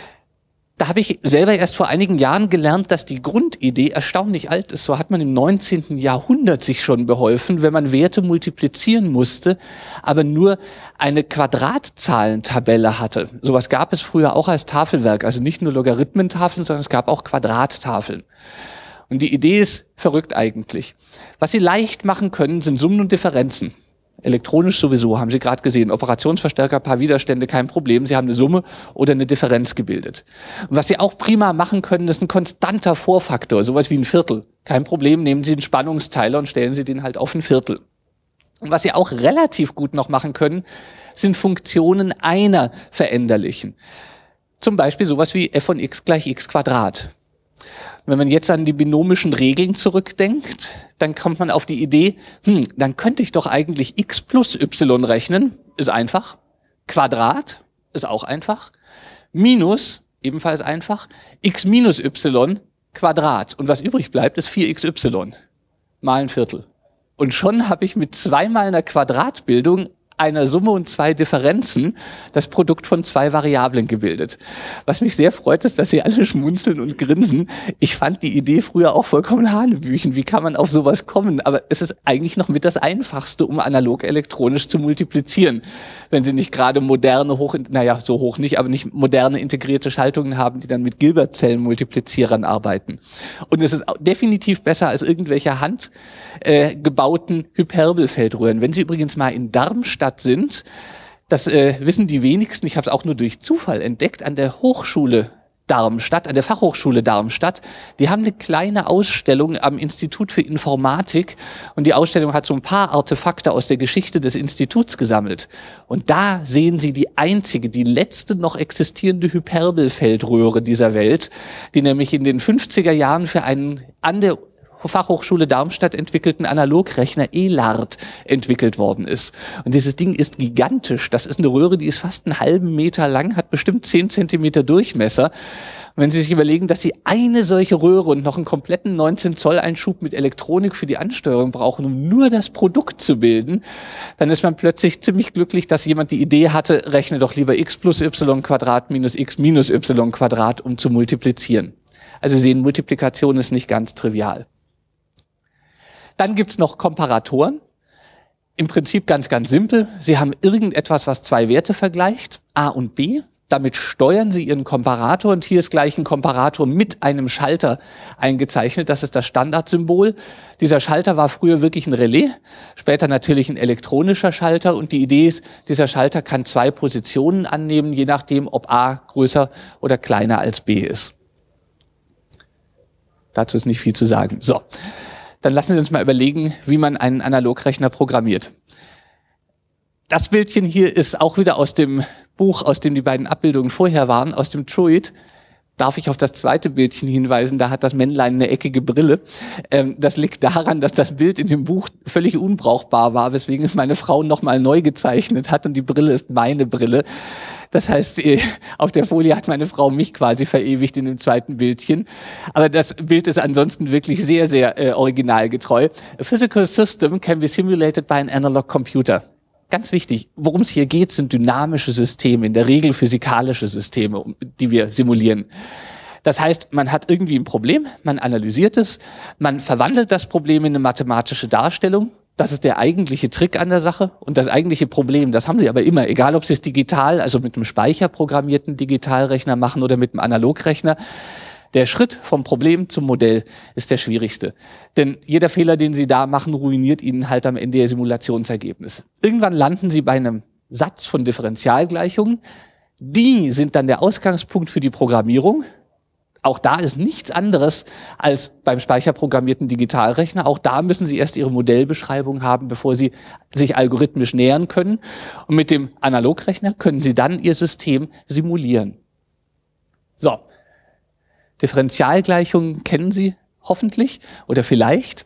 Da habe ich selber erst vor einigen Jahren gelernt, dass die Grundidee erstaunlich alt ist. So hat man im neunzehnten Jahrhundert sich schon beholfen, wenn man Werte multiplizieren musste, aber nur eine Quadratzahlentabelle hatte. Sowas gab es früher auch als Tafelwerk, also nicht nur Logarithmentafeln, sondern es gab auch Quadrattafeln. Und die Idee ist verrückt eigentlich. Was Sie leicht machen können, sind Summen und Differenzen. Elektronisch sowieso, haben Sie gerade gesehen. Operationsverstärker, paar Widerstände, kein Problem. Sie haben eine Summe oder eine Differenz gebildet. Und was Sie auch prima machen können, ist ein konstanter Vorfaktor, sowas wie ein Viertel. Kein Problem, nehmen Sie einen Spannungsteiler und stellen Sie den halt auf ein Viertel. Und was Sie auch relativ gut noch machen können, sind Funktionen einer veränderlichen. Zum Beispiel sowas wie f von x gleich x Quadrat. Wenn man jetzt an die binomischen Regeln zurückdenkt, dann kommt man auf die Idee, hm, dann könnte ich doch eigentlich x plus y rechnen, ist einfach, Quadrat ist auch einfach, minus, ebenfalls einfach, x minus y, Quadrat. Und was übrig bleibt, ist vier x y, mal ein Viertel. Und schon habe ich mit zweimal einer Quadratbildung einer Summe und zwei Differenzen das Produkt von zwei Variablen gebildet. Was mich sehr freut, ist, dass Sie alle schmunzeln und grinsen. Ich fand die Idee früher auch vollkommen hanebüchen. Wie kann man auf sowas kommen? Aber es ist eigentlich noch mit das Einfachste, um analog elektronisch zu multiplizieren. Wenn Sie nicht gerade moderne, hoch, naja, so hoch nicht, aber nicht moderne integrierte Schaltungen haben, die dann mit Gilbert-Zellen-Multiplizierern arbeiten. Und es ist definitiv besser als irgendwelche handgebauten äh, Hyperbelfeldröhren. Wenn Sie übrigens mal in Darmstadt sind, das äh, wissen die wenigsten, ich habe es auch nur durch Zufall entdeckt, an der Hochschule Darmstadt, an der Fachhochschule Darmstadt. Die haben eine kleine Ausstellung am Institut für Informatik und die Ausstellung hat so ein paar Artefakte aus der Geschichte des Instituts gesammelt. Und da sehen Sie die einzige, die letzte noch existierende Hyperbelfeldröhre dieser Welt, die nämlich in den fünfziger Jahren für einen an der Fachhochschule Darmstadt entwickelten Analogrechner E L A R T entwickelt worden ist. Und dieses Ding ist gigantisch. Das ist eine Röhre, die ist fast einen halben Meter lang, hat bestimmt zehn Zentimeter Durchmesser. Und wenn Sie sich überlegen, dass Sie eine solche Röhre und noch einen kompletten neunzehn Zoll Einschub mit Elektronik für die Ansteuerung brauchen, um nur das Produkt zu bilden, dann ist man plötzlich ziemlich glücklich, dass jemand die Idee hatte, rechne doch lieber x plus y Quadrat minus x minus y Quadrat, um zu multiplizieren. Also Sie sehen, Multiplikation ist nicht ganz trivial. Dann gibt's noch Komparatoren. Im Prinzip ganz, ganz simpel. Sie haben irgendetwas, was zwei Werte vergleicht, A und B. Damit steuern Sie Ihren Komparator und hier ist gleich ein Komparator mit einem Schalter eingezeichnet. Das ist das Standardsymbol. Dieser Schalter war früher wirklich ein Relais, später natürlich ein elektronischer Schalter und die Idee ist, dieser Schalter kann zwei Positionen annehmen, je nachdem, ob A größer oder kleiner als B ist. Dazu ist nicht viel zu sagen. So. Dann lassen wir uns mal überlegen, wie man einen Analogrechner programmiert. Das Bildchen hier ist auch wieder aus dem Buch, aus dem die beiden Abbildungen vorher waren, aus dem Druid. Darf ich auf das zweite Bildchen hinweisen, da hat das Männlein eine eckige Brille. Ähm, das liegt daran, dass das Bild in dem Buch völlig unbrauchbar war, weswegen es meine Frau nochmal neu gezeichnet hat und die Brille ist meine Brille. Das heißt, auf der Folie hat meine Frau mich quasi verewigt in dem zweiten Bildchen. Aber das Bild ist ansonsten wirklich sehr, sehr äh, originalgetreu. A physical system can be simulated by an analog computer. Ganz wichtig, worum es hier geht, sind dynamische Systeme, in der Regel physikalische Systeme, die wir simulieren. Das heißt, man hat irgendwie ein Problem, man analysiert es, man verwandelt das Problem in eine mathematische Darstellung. Das ist der eigentliche Trick an der Sache und das eigentliche Problem, das haben Sie aber immer, egal ob Sie es digital, also mit einem speicherprogrammierten Digitalrechner machen oder mit einem Analogrechner. Der Schritt vom Problem zum Modell ist der schwierigste. Denn jeder Fehler, den Sie da machen, ruiniert Ihnen halt am Ende Ihr Simulationsergebnis. Irgendwann landen Sie bei einem Satz von Differentialgleichungen. Die sind dann der Ausgangspunkt für die Programmierung. Auch da ist nichts anderes als beim speicherprogrammierten Digitalrechner. Auch da müssen Sie erst Ihre Modellbeschreibung haben, bevor Sie sich algorithmisch nähern können. Und mit dem Analogrechner können Sie dann Ihr System simulieren. So. Differentialgleichungen kennen Sie hoffentlich oder vielleicht.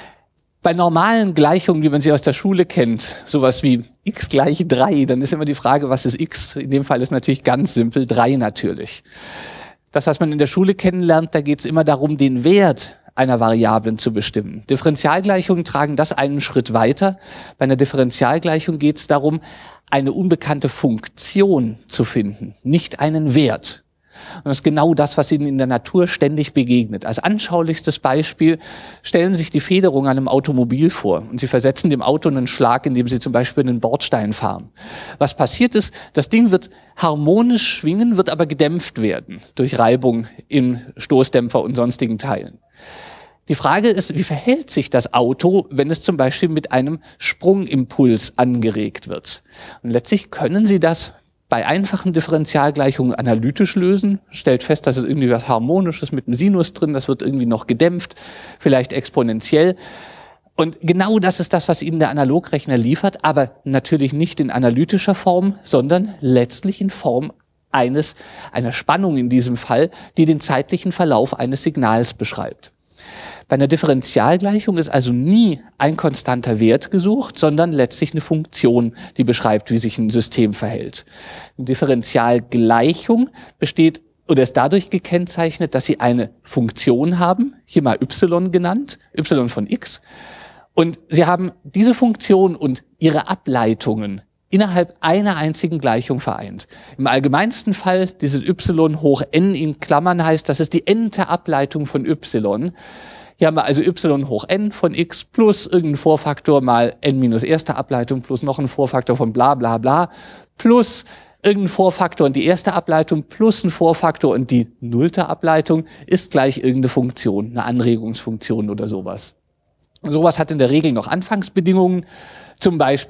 Bei normalen Gleichungen, wie man sie aus der Schule kennt, sowas wie x gleich drei, dann ist immer die Frage, was ist x? In dem Fall ist natürlich ganz simpel, drei natürlich. Das, was man in der Schule kennenlernt, da geht es immer darum, den Wert einer Variablen zu bestimmen. Differentialgleichungen tragen das einen Schritt weiter. Bei einer Differentialgleichung geht es darum, eine unbekannte Funktion zu finden, nicht einen Wert. Und das ist genau das, was Ihnen in der Natur ständig begegnet. Als anschaulichstes Beispiel stellen Sie sich die Federung an einem Automobil vor und Sie versetzen dem Auto einen Schlag, indem Sie zum Beispiel einen Bordstein fahren. Was passiert ist, das Ding wird harmonisch schwingen, wird aber gedämpft werden durch Reibung in Stoßdämpfer und sonstigen Teilen. Die Frage ist, wie verhält sich das Auto, wenn es zum Beispiel mit einem Sprungimpuls angeregt wird? Und letztlich können Sie das bei einfachen Differentialgleichungen analytisch lösen, stellt fest, dass es irgendwie was Harmonisches mit einem Sinus drin, das wird irgendwie noch gedämpft, vielleicht exponentiell. Und genau das ist das, was Ihnen der Analogrechner liefert, aber natürlich nicht in analytischer Form, sondern letztlich in Form eines, einer Spannung in diesem Fall, die den zeitlichen Verlauf eines Signals beschreibt. Bei einer Differentialgleichung ist also nie ein konstanter Wert gesucht, sondern letztlich eine Funktion, die beschreibt, wie sich ein System verhält. Eine Differentialgleichung besteht oder ist dadurch gekennzeichnet, dass Sie eine Funktion haben, hier mal y genannt, y von x, und Sie haben diese Funktion und ihre Ableitungen innerhalb einer einzigen Gleichung vereint. Im allgemeinsten Fall dieses y hoch n in Klammern heißt, das ist die n-te Ableitung von y. Hier haben wir also y hoch n von x plus irgendein Vorfaktor mal n minus erste Ableitung plus noch ein Vorfaktor von bla bla bla plus irgendein Vorfaktor und die erste Ableitung plus ein Vorfaktor und die nullte Ableitung ist gleich irgendeine Funktion, eine Anregungsfunktion oder sowas. Und sowas hat in der Regel noch Anfangsbedingungen, zum Beispiel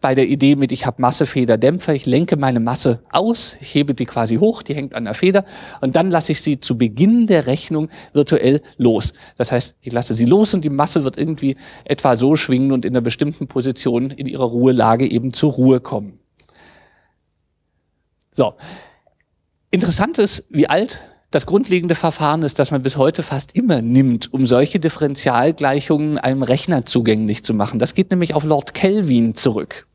bei der Idee mit, ich habe Masse, Feder, Dämpfer, ich lenke meine Masse aus, ich hebe die quasi hoch, die hängt an der Feder und dann lasse ich sie zu Beginn der Rechnung virtuell los. Das heißt, ich lasse sie los und die Masse wird irgendwie etwa so schwingen und in einer bestimmten Position in ihrer Ruhelage eben zur Ruhe kommen. So. Interessant ist, wie alt das grundlegende Verfahren ist, das man bis heute fast immer nimmt, um solche Differentialgleichungen einem Rechner zugänglich zu machen. Das geht nämlich auf Lord Kelvin zurück.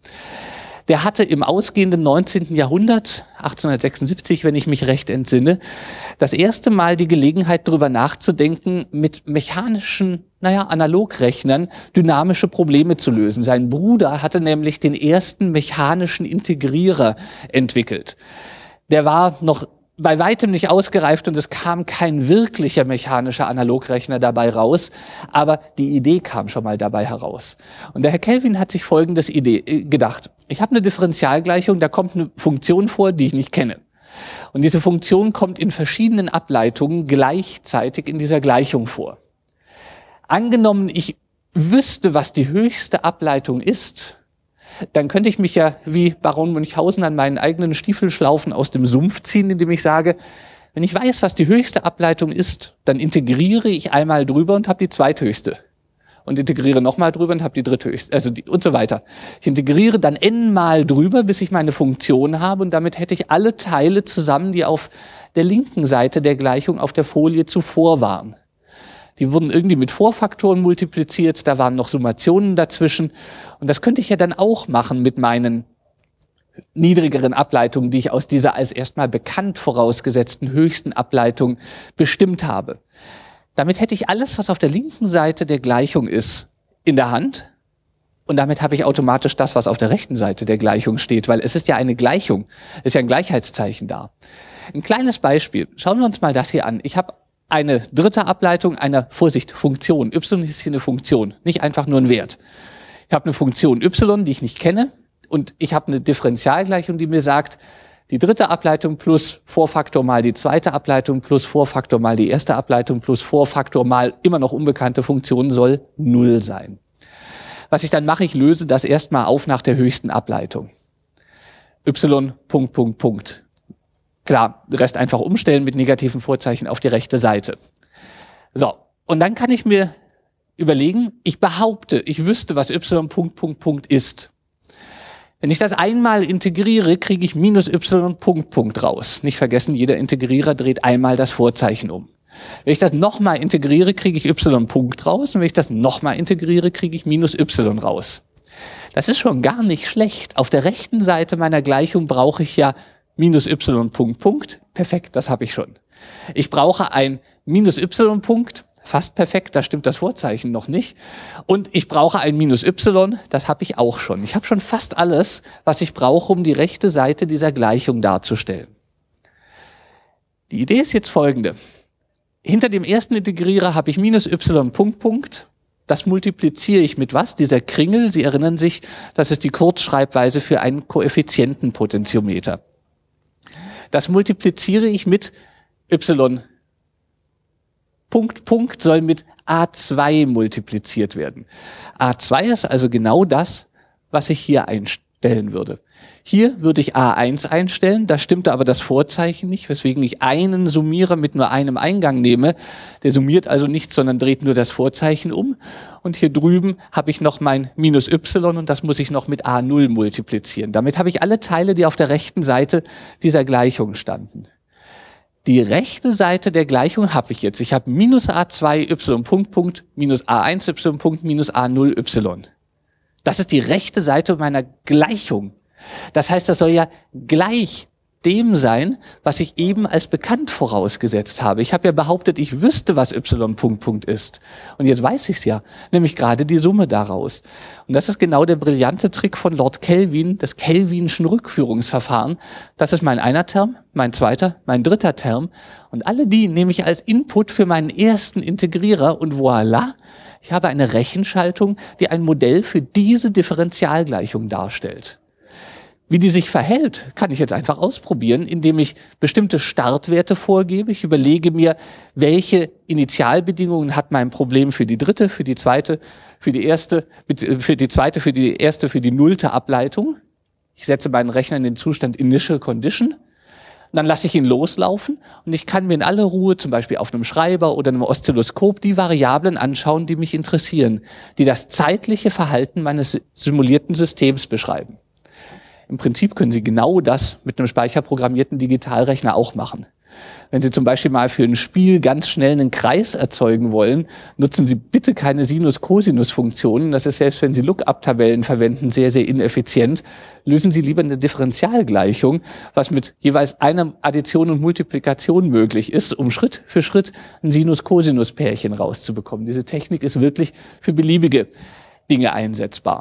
Der hatte im ausgehenden neunzehnten Jahrhundert, achtzehnhundertsechsundsiebzig, wenn ich mich recht entsinne, das erste Mal die Gelegenheit, darüber nachzudenken, mit mechanischen, naja, Analogrechnern dynamische Probleme zu lösen. Sein Bruder hatte nämlich den ersten mechanischen Integrierer entwickelt. Der war noch bei weitem nicht ausgereift und es kam kein wirklicher mechanischer Analogrechner dabei raus, aber die Idee kam schon mal dabei heraus. Und der Herr Kelvin hat sich folgendes Idee äh, gedacht. Ich habe eine Differentialgleichung, da kommt eine Funktion vor, die ich nicht kenne. Und diese Funktion kommt in verschiedenen Ableitungen gleichzeitig in dieser Gleichung vor. Angenommen, ich wüsste, was die höchste Ableitung ist, dann könnte ich mich ja wie Baron Münchhausen an meinen eigenen Stiefelschlaufen aus dem Sumpf ziehen, indem ich sage, wenn ich weiß, was die höchste Ableitung ist, dann integriere ich einmal drüber und habe die zweithöchste. Und integriere nochmal drüber und habe die dritthöchste, also die, und so weiter. Ich integriere dann n-mal drüber, bis ich meine Funktion habe und damit hätte ich alle Teile zusammen, die auf der linken Seite der Gleichung auf der Folie zuvor waren. Die wurden irgendwie mit Vorfaktoren multipliziert, da waren noch Summationen dazwischen. Und das könnte ich ja dann auch machen mit meinen niedrigeren Ableitungen, die ich aus dieser als erstmal bekannt vorausgesetzten höchsten Ableitung bestimmt habe. Damit hätte ich alles, was auf der linken Seite der Gleichung ist, in der Hand. Und damit habe ich automatisch das, was auf der rechten Seite der Gleichung steht, weil es ist ja eine Gleichung, es ist ja ein Gleichheitszeichen da. Ein kleines Beispiel. Schauen wir uns mal das hier an. Ich habe eine dritte Ableitung einer, Vorsicht, Funktion. Y ist hier eine Funktion, nicht einfach nur ein Wert. Ich habe eine Funktion y, die ich nicht kenne, und ich habe eine Differentialgleichung, die mir sagt, die dritte Ableitung plus Vorfaktor mal die zweite Ableitung plus Vorfaktor mal die erste Ableitung plus Vorfaktor mal immer noch unbekannte Funktion soll null sein. Was ich dann mache, ich löse das erstmal auf nach der höchsten Ableitung. Y, Punkt, Punkt, Punkt. Klar, den Rest einfach umstellen mit negativen Vorzeichen auf die rechte Seite. So, und dann kann ich mir überlegen, ich behaupte, ich wüsste, was y, Punkt, Punkt, Punkt ist. Wenn ich das einmal integriere, kriege ich minus y, Punkt, Punkt raus. Nicht vergessen, jeder Integrierer dreht einmal das Vorzeichen um. Wenn ich das nochmal integriere, kriege ich y, Punkt raus. Und wenn ich das nochmal integriere, kriege ich minus y raus. Das ist schon gar nicht schlecht. Auf der rechten Seite meiner Gleichung brauche ich ja minus y, Punkt, Punkt. Perfekt, das habe ich schon. Ich brauche ein minus y, Punkt. Fast perfekt, da stimmt das Vorzeichen noch nicht. Und ich brauche ein minus y, das habe ich auch schon. Ich habe schon fast alles, was ich brauche, um die rechte Seite dieser Gleichung darzustellen. Die Idee ist jetzt folgende. Hinter dem ersten Integrierer habe ich minus y, Punkt, Punkt. Das multipliziere ich mit was? Dieser Kringel, Sie erinnern sich, das ist die Kurzschreibweise für einen Koeffizientenpotentiometer. Das multipliziere ich mit y, Punkt, Punkt soll mit a zwei multipliziert werden. a zwei ist also genau das, was ich hier einstellen würde. Hier würde ich a eins einstellen, da stimmte aber das Vorzeichen nicht, weswegen ich einen Summierer mit nur einem Eingang nehme. Der summiert also nichts, sondern dreht nur das Vorzeichen um. Und hier drüben habe ich noch mein minus y und das muss ich noch mit a null multiplizieren. Damit habe ich alle Teile, die auf der rechten Seite dieser Gleichung standen. Die rechte Seite der Gleichung habe ich jetzt. Ich habe minus a zwei y, Punkt, Punkt, minus a eins y, Punkt, minus a null y. Das ist die rechte Seite meiner Gleichung. Das heißt, das soll ja gleich dem sein, was ich eben als bekannt vorausgesetzt habe. Ich habe ja behauptet, ich wüsste, was y, Punkt, Punkt ist. Und jetzt weiß ich es ja, nämlich gerade die Summe daraus. Und das ist genau der brillante Trick von Lord Kelvin, das Kelvinschen Rückführungsverfahren. Das ist mein einer Term, mein zweiter, mein dritter Term. Und alle die nehme ich als Input für meinen ersten Integrierer und voilà, ich habe eine Rechenschaltung, die ein Modell für diese Differentialgleichung darstellt. Wie die sich verhält, kann ich jetzt einfach ausprobieren, indem ich bestimmte Startwerte vorgebe. Ich überlege mir, welche Initialbedingungen hat mein Problem für die dritte, für die zweite, für die erste, für die zweite, für die erste, für die nullte Ableitung. Ich setze meinen Rechner in den Zustand Initial Condition. Dann lasse ich ihn loslaufen und ich kann mir in aller Ruhe, zum Beispiel auf einem Schreiber oder einem Oszilloskop, die Variablen anschauen, die mich interessieren, die das zeitliche Verhalten meines simulierten Systems beschreiben. Im Prinzip können Sie genau das mit einem speicherprogrammierten Digitalrechner auch machen. Wenn Sie zum Beispiel mal für ein Spiel ganz schnell einen Kreis erzeugen wollen, nutzen Sie bitte keine Sinus-Cosinus-Funktionen. Das ist selbst, wenn Sie Lookup-Tabellen verwenden, sehr, sehr ineffizient. Lösen Sie lieber eine Differentialgleichung, was mit jeweils einer Addition und Multiplikation möglich ist, um Schritt für Schritt ein Sinus-Cosinus-Pärchen rauszubekommen. Diese Technik ist wirklich für beliebige Dinge einsetzbar.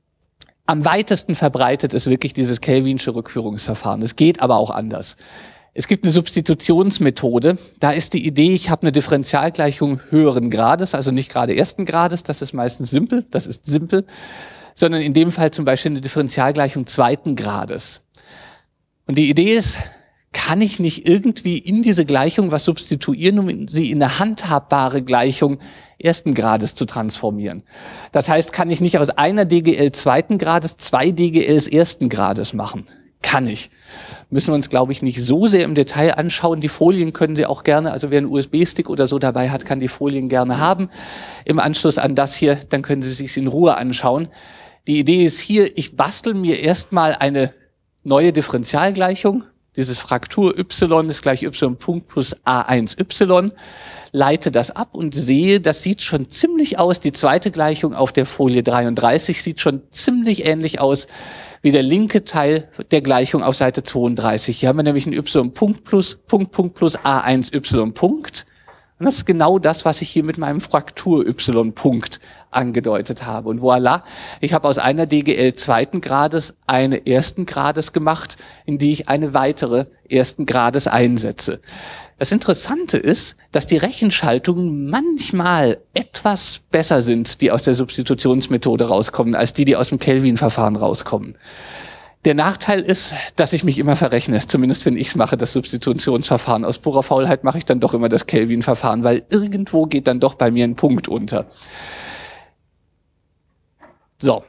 Am weitesten verbreitet ist wirklich dieses Kelvinsche Rückführungsverfahren. Es geht aber auch anders. Es gibt eine Substitutionsmethode. Da ist die Idee, ich habe eine Differentialgleichung höheren Grades, also nicht gerade ersten Grades, das ist meistens simpel, das ist simpel, sondern in dem Fall zum Beispiel eine Differentialgleichung zweiten Grades. Und die Idee ist, kann ich nicht irgendwie in diese Gleichung was substituieren, um sie in eine handhabbare Gleichung ersten Grades zu transformieren? Das heißt, kann ich nicht aus einer D G L zweiten Grades zwei D G Ls ersten Grades machen? Kann ich. Müssen wir uns, glaube ich, nicht so sehr im Detail anschauen. Die Folien können Sie auch gerne, also wer einen U S B-Stick oder so dabei hat, kann die Folien gerne haben. Im Anschluss an das hier, dann können Sie sich in Ruhe anschauen. Die Idee ist hier, ich bastel mir erstmal eine neue Differentialgleichung. Dieses Fraktur y ist gleich y Punkt plus a eins y, leite das ab und sehe, das sieht schon ziemlich aus, die zweite Gleichung auf der Folie dreiunddreißig sieht schon ziemlich ähnlich aus wie der linke Teil der Gleichung auf Seite zweiunddreißig. Hier haben wir nämlich ein y Punkt plus Punkt Punkt plus a eins y Punkt. Und das ist genau das, was ich hier mit meinem Fraktur y-Punkt angedeutet habe. Und voilà, ich habe aus einer D G L zweiten Grades eine ersten Grades gemacht, in die ich eine weitere ersten Grades einsetze. Das Interessante ist, dass die Rechenschaltungen manchmal etwas besser sind, die aus der Substitutionsmethode rauskommen, als die, die aus dem Kelvin-Verfahren rauskommen. Der Nachteil ist, dass ich mich immer verrechne, zumindest wenn ich es mache, das Substitutionsverfahren. Aus purer Faulheit mache ich dann doch immer das Kelvin-Verfahren, weil irgendwo geht dann doch bei mir ein Punkt unter. So,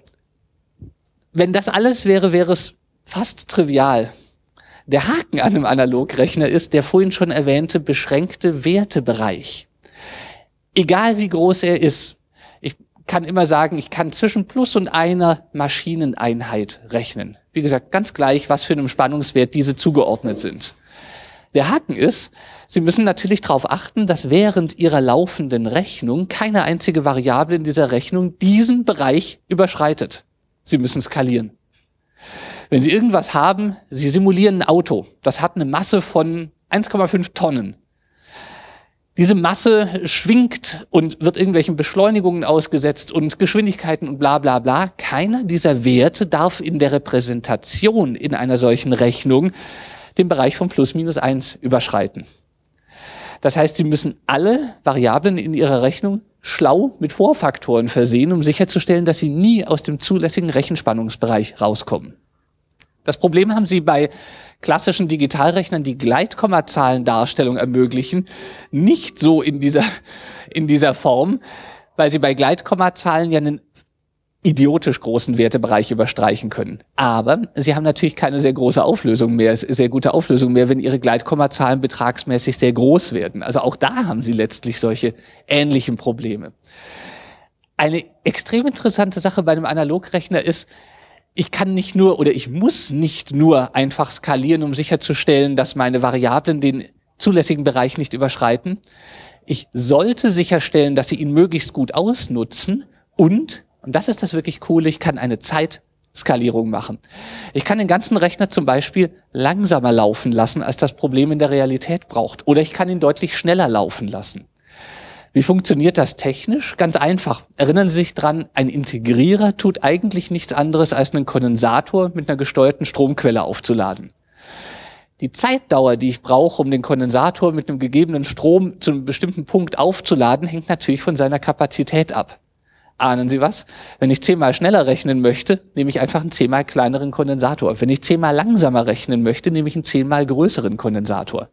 wenn das alles wäre, wäre es fast trivial. Der Haken an einem Analogrechner ist der vorhin schon erwähnte beschränkte Wertebereich. Egal wie groß er ist, ich kann immer sagen, ich kann zwischen plus und einer Maschineneinheit rechnen. Wie gesagt, ganz gleich, was für einen Spannungswert diese zugeordnet sind. Der Haken ist, Sie müssen natürlich darauf achten, dass während Ihrer laufenden Rechnung keine einzige Variable in dieser Rechnung diesen Bereich überschreitet. Sie müssen skalieren. Wenn Sie irgendwas haben, Sie simulieren ein Auto, das hat eine Masse von eins Komma fünf Tonnen. Diese Masse schwingt und wird irgendwelchen Beschleunigungen ausgesetzt und Geschwindigkeiten und bla bla bla. Keiner dieser Werte darf in der Repräsentation in einer solchen Rechnung den Bereich von plus minus eins überschreiten. Das heißt, Sie müssen alle Variablen in Ihrer Rechnung schlau mit Vorfaktoren versehen, um sicherzustellen, dass Sie nie aus dem zulässigen Rechenspannungsbereich rauskommen. Das Problem haben Sie bei klassischen Digitalrechnern, die Gleitkommazahlendarstellung ermöglichen, nicht so in dieser, in dieser Form, weil Sie bei Gleitkommazahlen ja einen idiotisch großen Wertebereich überstreichen können. Aber Sie haben natürlich keine sehr große Auflösung mehr, sehr gute Auflösung mehr, wenn Ihre Gleitkommazahlen betragsmäßig sehr groß werden. Also auch da haben Sie letztlich solche ähnlichen Probleme. Eine extrem interessante Sache bei einem Analogrechner ist, ich kann nicht nur oder ich muss nicht nur einfach skalieren, um sicherzustellen, dass meine Variablen den zulässigen Bereich nicht überschreiten. Ich sollte sicherstellen, dass sie ihn möglichst gut ausnutzen und, und das ist das wirklich Coole, ich kann eine Zeitskalierung machen. Ich kann den ganzen Rechner zum Beispiel langsamer laufen lassen, als das Problem in der Realität braucht. Oder ich kann ihn deutlich schneller laufen lassen. Wie funktioniert das technisch? Ganz einfach. Erinnern Sie sich dran, ein Integrierer tut eigentlich nichts anderes, als einen Kondensator mit einer gesteuerten Stromquelle aufzuladen. Die Zeitdauer, die ich brauche, um den Kondensator mit einem gegebenen Strom zu einem bestimmten Punkt aufzuladen, hängt natürlich von seiner Kapazität ab. Ahnen Sie was? Wenn ich zehnmal schneller rechnen möchte, nehme ich einfach einen zehnmal kleineren Kondensator. Wenn ich zehnmal langsamer rechnen möchte, nehme ich einen zehnmal größeren Kondensator.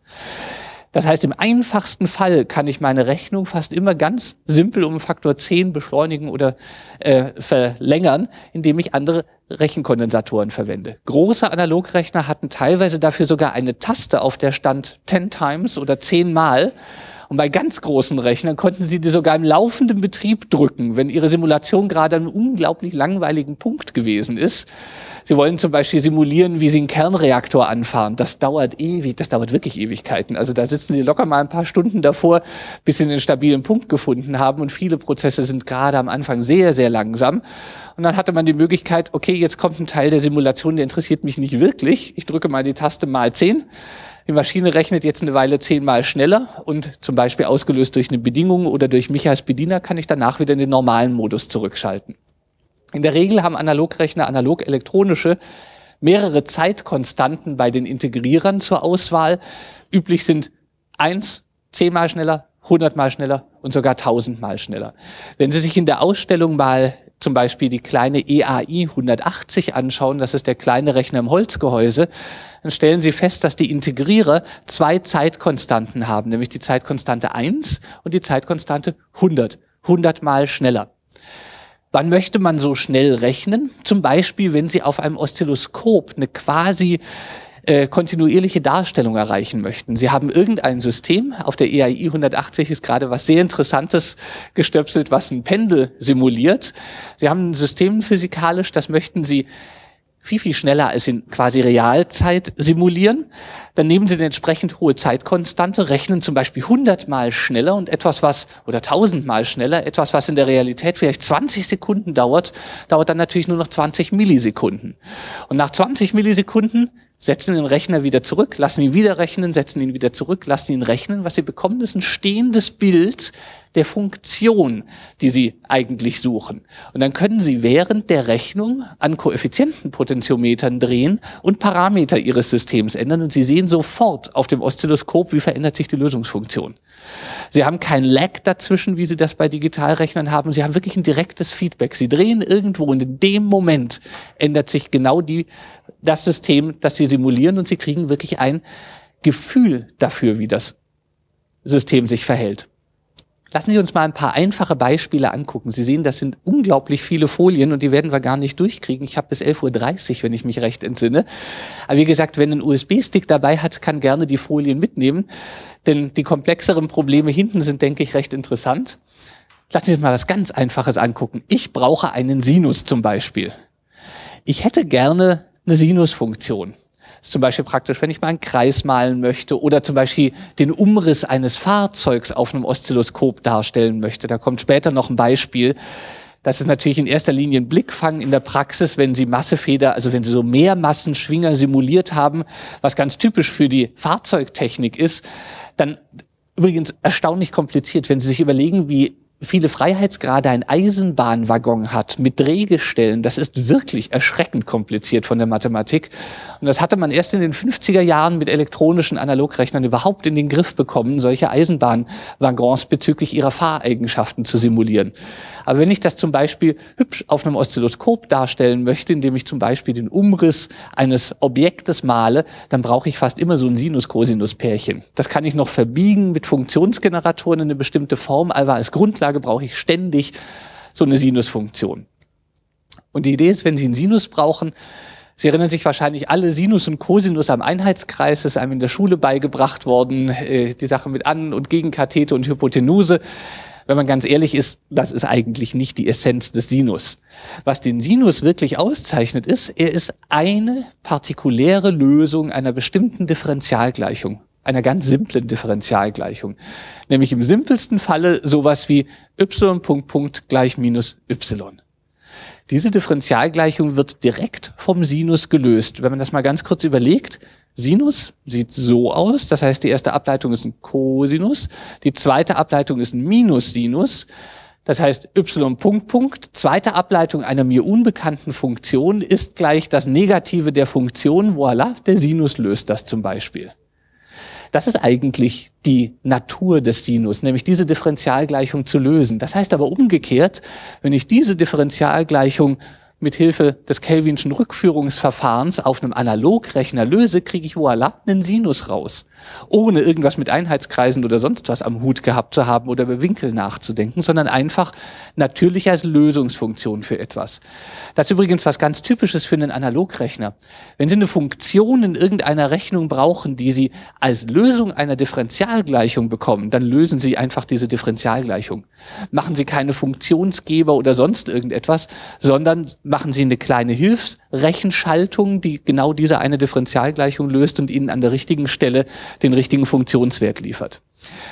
Das heißt, im einfachsten Fall kann ich meine Rechnung fast immer ganz simpel um Faktor zehn beschleunigen oder äh, verlängern, indem ich andere Rechenkondensatoren verwende. Große Analogrechner hatten teilweise dafür sogar eine Taste, auf der stand zehn times oder zehn Mal. Und bei ganz großen Rechnern konnten Sie die sogar im laufenden Betrieb drücken, wenn Ihre Simulation gerade an einem unglaublich langweiligen Punkt gewesen ist. Sie wollen zum Beispiel simulieren, wie Sie einen Kernreaktor anfahren. Das dauert ewig, das dauert wirklich Ewigkeiten. Also da sitzen Sie locker mal ein paar Stunden davor, bis Sie einen stabilen Punkt gefunden haben. Und viele Prozesse sind gerade am Anfang sehr, sehr langsam. Und dann hatte man die Möglichkeit, okay, jetzt kommt ein Teil der Simulation, der interessiert mich nicht wirklich. Ich drücke mal die Taste mal zehn. Die Maschine rechnet jetzt eine Weile zehnmal schneller und zum Beispiel ausgelöst durch eine Bedingung oder durch mich als Bediener kann ich danach wieder in den normalen Modus zurückschalten. In der Regel haben Analogrechner, analog-elektronische, mehrere Zeitkonstanten bei den Integrierern zur Auswahl. Üblich sind eins, zehnmal schneller, hundertmal schneller und sogar tausendmal schneller. Wenn Sie sich in der Ausstellung mal zum Beispiel die kleine E A I hundertachtzig anschauen, das ist der kleine Rechner im Holzgehäuse, dann stellen Sie fest, dass die Integrierer zwei Zeitkonstanten haben, nämlich die Zeitkonstante eins und die Zeitkonstante hundert, hundertmal schneller. Wann möchte man so schnell rechnen? Zum Beispiel, wenn Sie auf einem Oszilloskop eine quasi äh, kontinuierliche Darstellung erreichen möchten. Sie haben irgendein System, auf der E A I hundertachtzig ist gerade was sehr Interessantes gestöpselt, was ein Pendel simuliert. Sie haben ein System physikalisch, das möchten Sie viel, viel schneller als in quasi Realzeit simulieren. Dann nehmen Sie eine entsprechend hohe Zeitkonstante, rechnen zum Beispiel hundertmal schneller und etwas, was, oder tausendmal schneller, etwas, was in der Realität vielleicht zwanzig Sekunden dauert, dauert dann natürlich nur noch zwanzig Millisekunden. Und nach zwanzig Millisekunden setzen den Rechner wieder zurück, lassen ihn wieder rechnen, setzen ihn wieder zurück, lassen ihn rechnen. Was Sie bekommen, ist ein stehendes Bild der Funktion, die Sie eigentlich suchen. Und dann können Sie während der Rechnung an Koeffizientenpotentiometern drehen und Parameter Ihres Systems ändern. Und Sie sehen sofort auf dem Oszilloskop, wie verändert sich die Lösungsfunktion. Sie haben kein Lag dazwischen, wie Sie das bei Digitalrechnern haben. Sie haben wirklich ein direktes Feedback. Sie drehen irgendwo und in dem Moment ändert sich genau die, das System, das Sie simulieren und Sie kriegen wirklich ein Gefühl dafür, wie das System sich verhält. Lassen Sie uns mal ein paar einfache Beispiele angucken. Sie sehen, das sind unglaublich viele Folien und die werden wir gar nicht durchkriegen. Ich habe bis elf Uhr dreißig, wenn ich mich recht entsinne. Aber wie gesagt, wenn ein U S B-Stick dabei hat, kann gerne die Folien mitnehmen, denn die komplexeren Probleme hinten sind, denke ich, recht interessant. Lassen Sie uns mal was ganz Einfaches angucken. Ich brauche einen Sinus zum Beispiel. Ich hätte gerne eine Sinusfunktion. Das ist zum Beispiel praktisch, wenn ich mal einen Kreis malen möchte oder zum Beispiel den Umriss eines Fahrzeugs auf einem Oszilloskop darstellen möchte. Da kommt später noch ein Beispiel. Das ist natürlich in erster Linie ein Blickfang in der Praxis, wenn Sie Massefeder, also wenn Sie so Mehrmassenschwinger simuliert haben, was ganz typisch für die Fahrzeugtechnik ist, dann übrigens erstaunlich kompliziert, wenn Sie sich überlegen, wie viele Freiheitsgrade ein Eisenbahnwaggon hat mit Drehgestellen. Das ist wirklich erschreckend kompliziert von der Mathematik. Und das hatte man erst in den fünfziger Jahren mit elektronischen Analogrechnern überhaupt in den Griff bekommen, solche Eisenbahnwaggons bezüglich ihrer Fahreigenschaften zu simulieren. Aber wenn ich das zum Beispiel hübsch auf einem Oszilloskop darstellen möchte, indem ich zum Beispiel den Umriss eines Objektes male, dann brauche ich fast immer so ein Sinus-Cosinus-Pärchen. Das kann ich noch verbiegen mit Funktionsgeneratoren in eine bestimmte Form, aber als Grundlage brauche ich ständig so eine Sinusfunktion. Und die Idee ist, wenn Sie einen Sinus brauchen, Sie erinnern sich wahrscheinlich alle, Sinus und Cosinus am Einheitskreis, das ist einem in der Schule beigebracht worden, äh, die Sache mit An- und Gegenkathete und Hypotenuse. Wenn man ganz ehrlich ist, das ist eigentlich nicht die Essenz des Sinus. Was den Sinus wirklich auszeichnet ist, er ist eine partikuläre Lösung einer bestimmten Differentialgleichung, einer ganz simplen Differentialgleichung. Nämlich im simpelsten Falle sowas wie y Punkt Punkt gleich minus y. Diese Differentialgleichung wird direkt vom Sinus gelöst. Wenn man das mal ganz kurz überlegt, Sinus sieht so aus, das heißt, die erste Ableitung ist ein Cosinus, die zweite Ableitung ist ein Minussinus, das heißt y Punkt Punkt, zweite Ableitung einer mir unbekannten Funktion ist gleich das Negative der Funktion, voilà, der Sinus löst das zum Beispiel. Das ist eigentlich die Natur des Sinus, nämlich diese Differentialgleichung zu lösen. Das heißt aber umgekehrt, wenn ich diese Differentialgleichung mit Hilfe des Kelvinschen Rückführungsverfahrens auf einem Analogrechner löse, kriege ich voilà einen Sinus raus. Ohne irgendwas mit Einheitskreisen oder sonst was am Hut gehabt zu haben oder über Winkel nachzudenken, sondern einfach natürlich als Lösungsfunktion für etwas. Das ist übrigens was ganz Typisches für einen Analogrechner. Wenn Sie eine Funktion in irgendeiner Rechnung brauchen, die Sie als Lösung einer Differentialgleichung bekommen, dann lösen Sie einfach diese Differentialgleichung. Machen Sie keine Funktionsgeber oder sonst irgendetwas, sondern machen Sie eine kleine Hilfsrechenschaltung, die genau diese eine Differentialgleichung löst und Ihnen an der richtigen Stelle den richtigen Funktionswert liefert.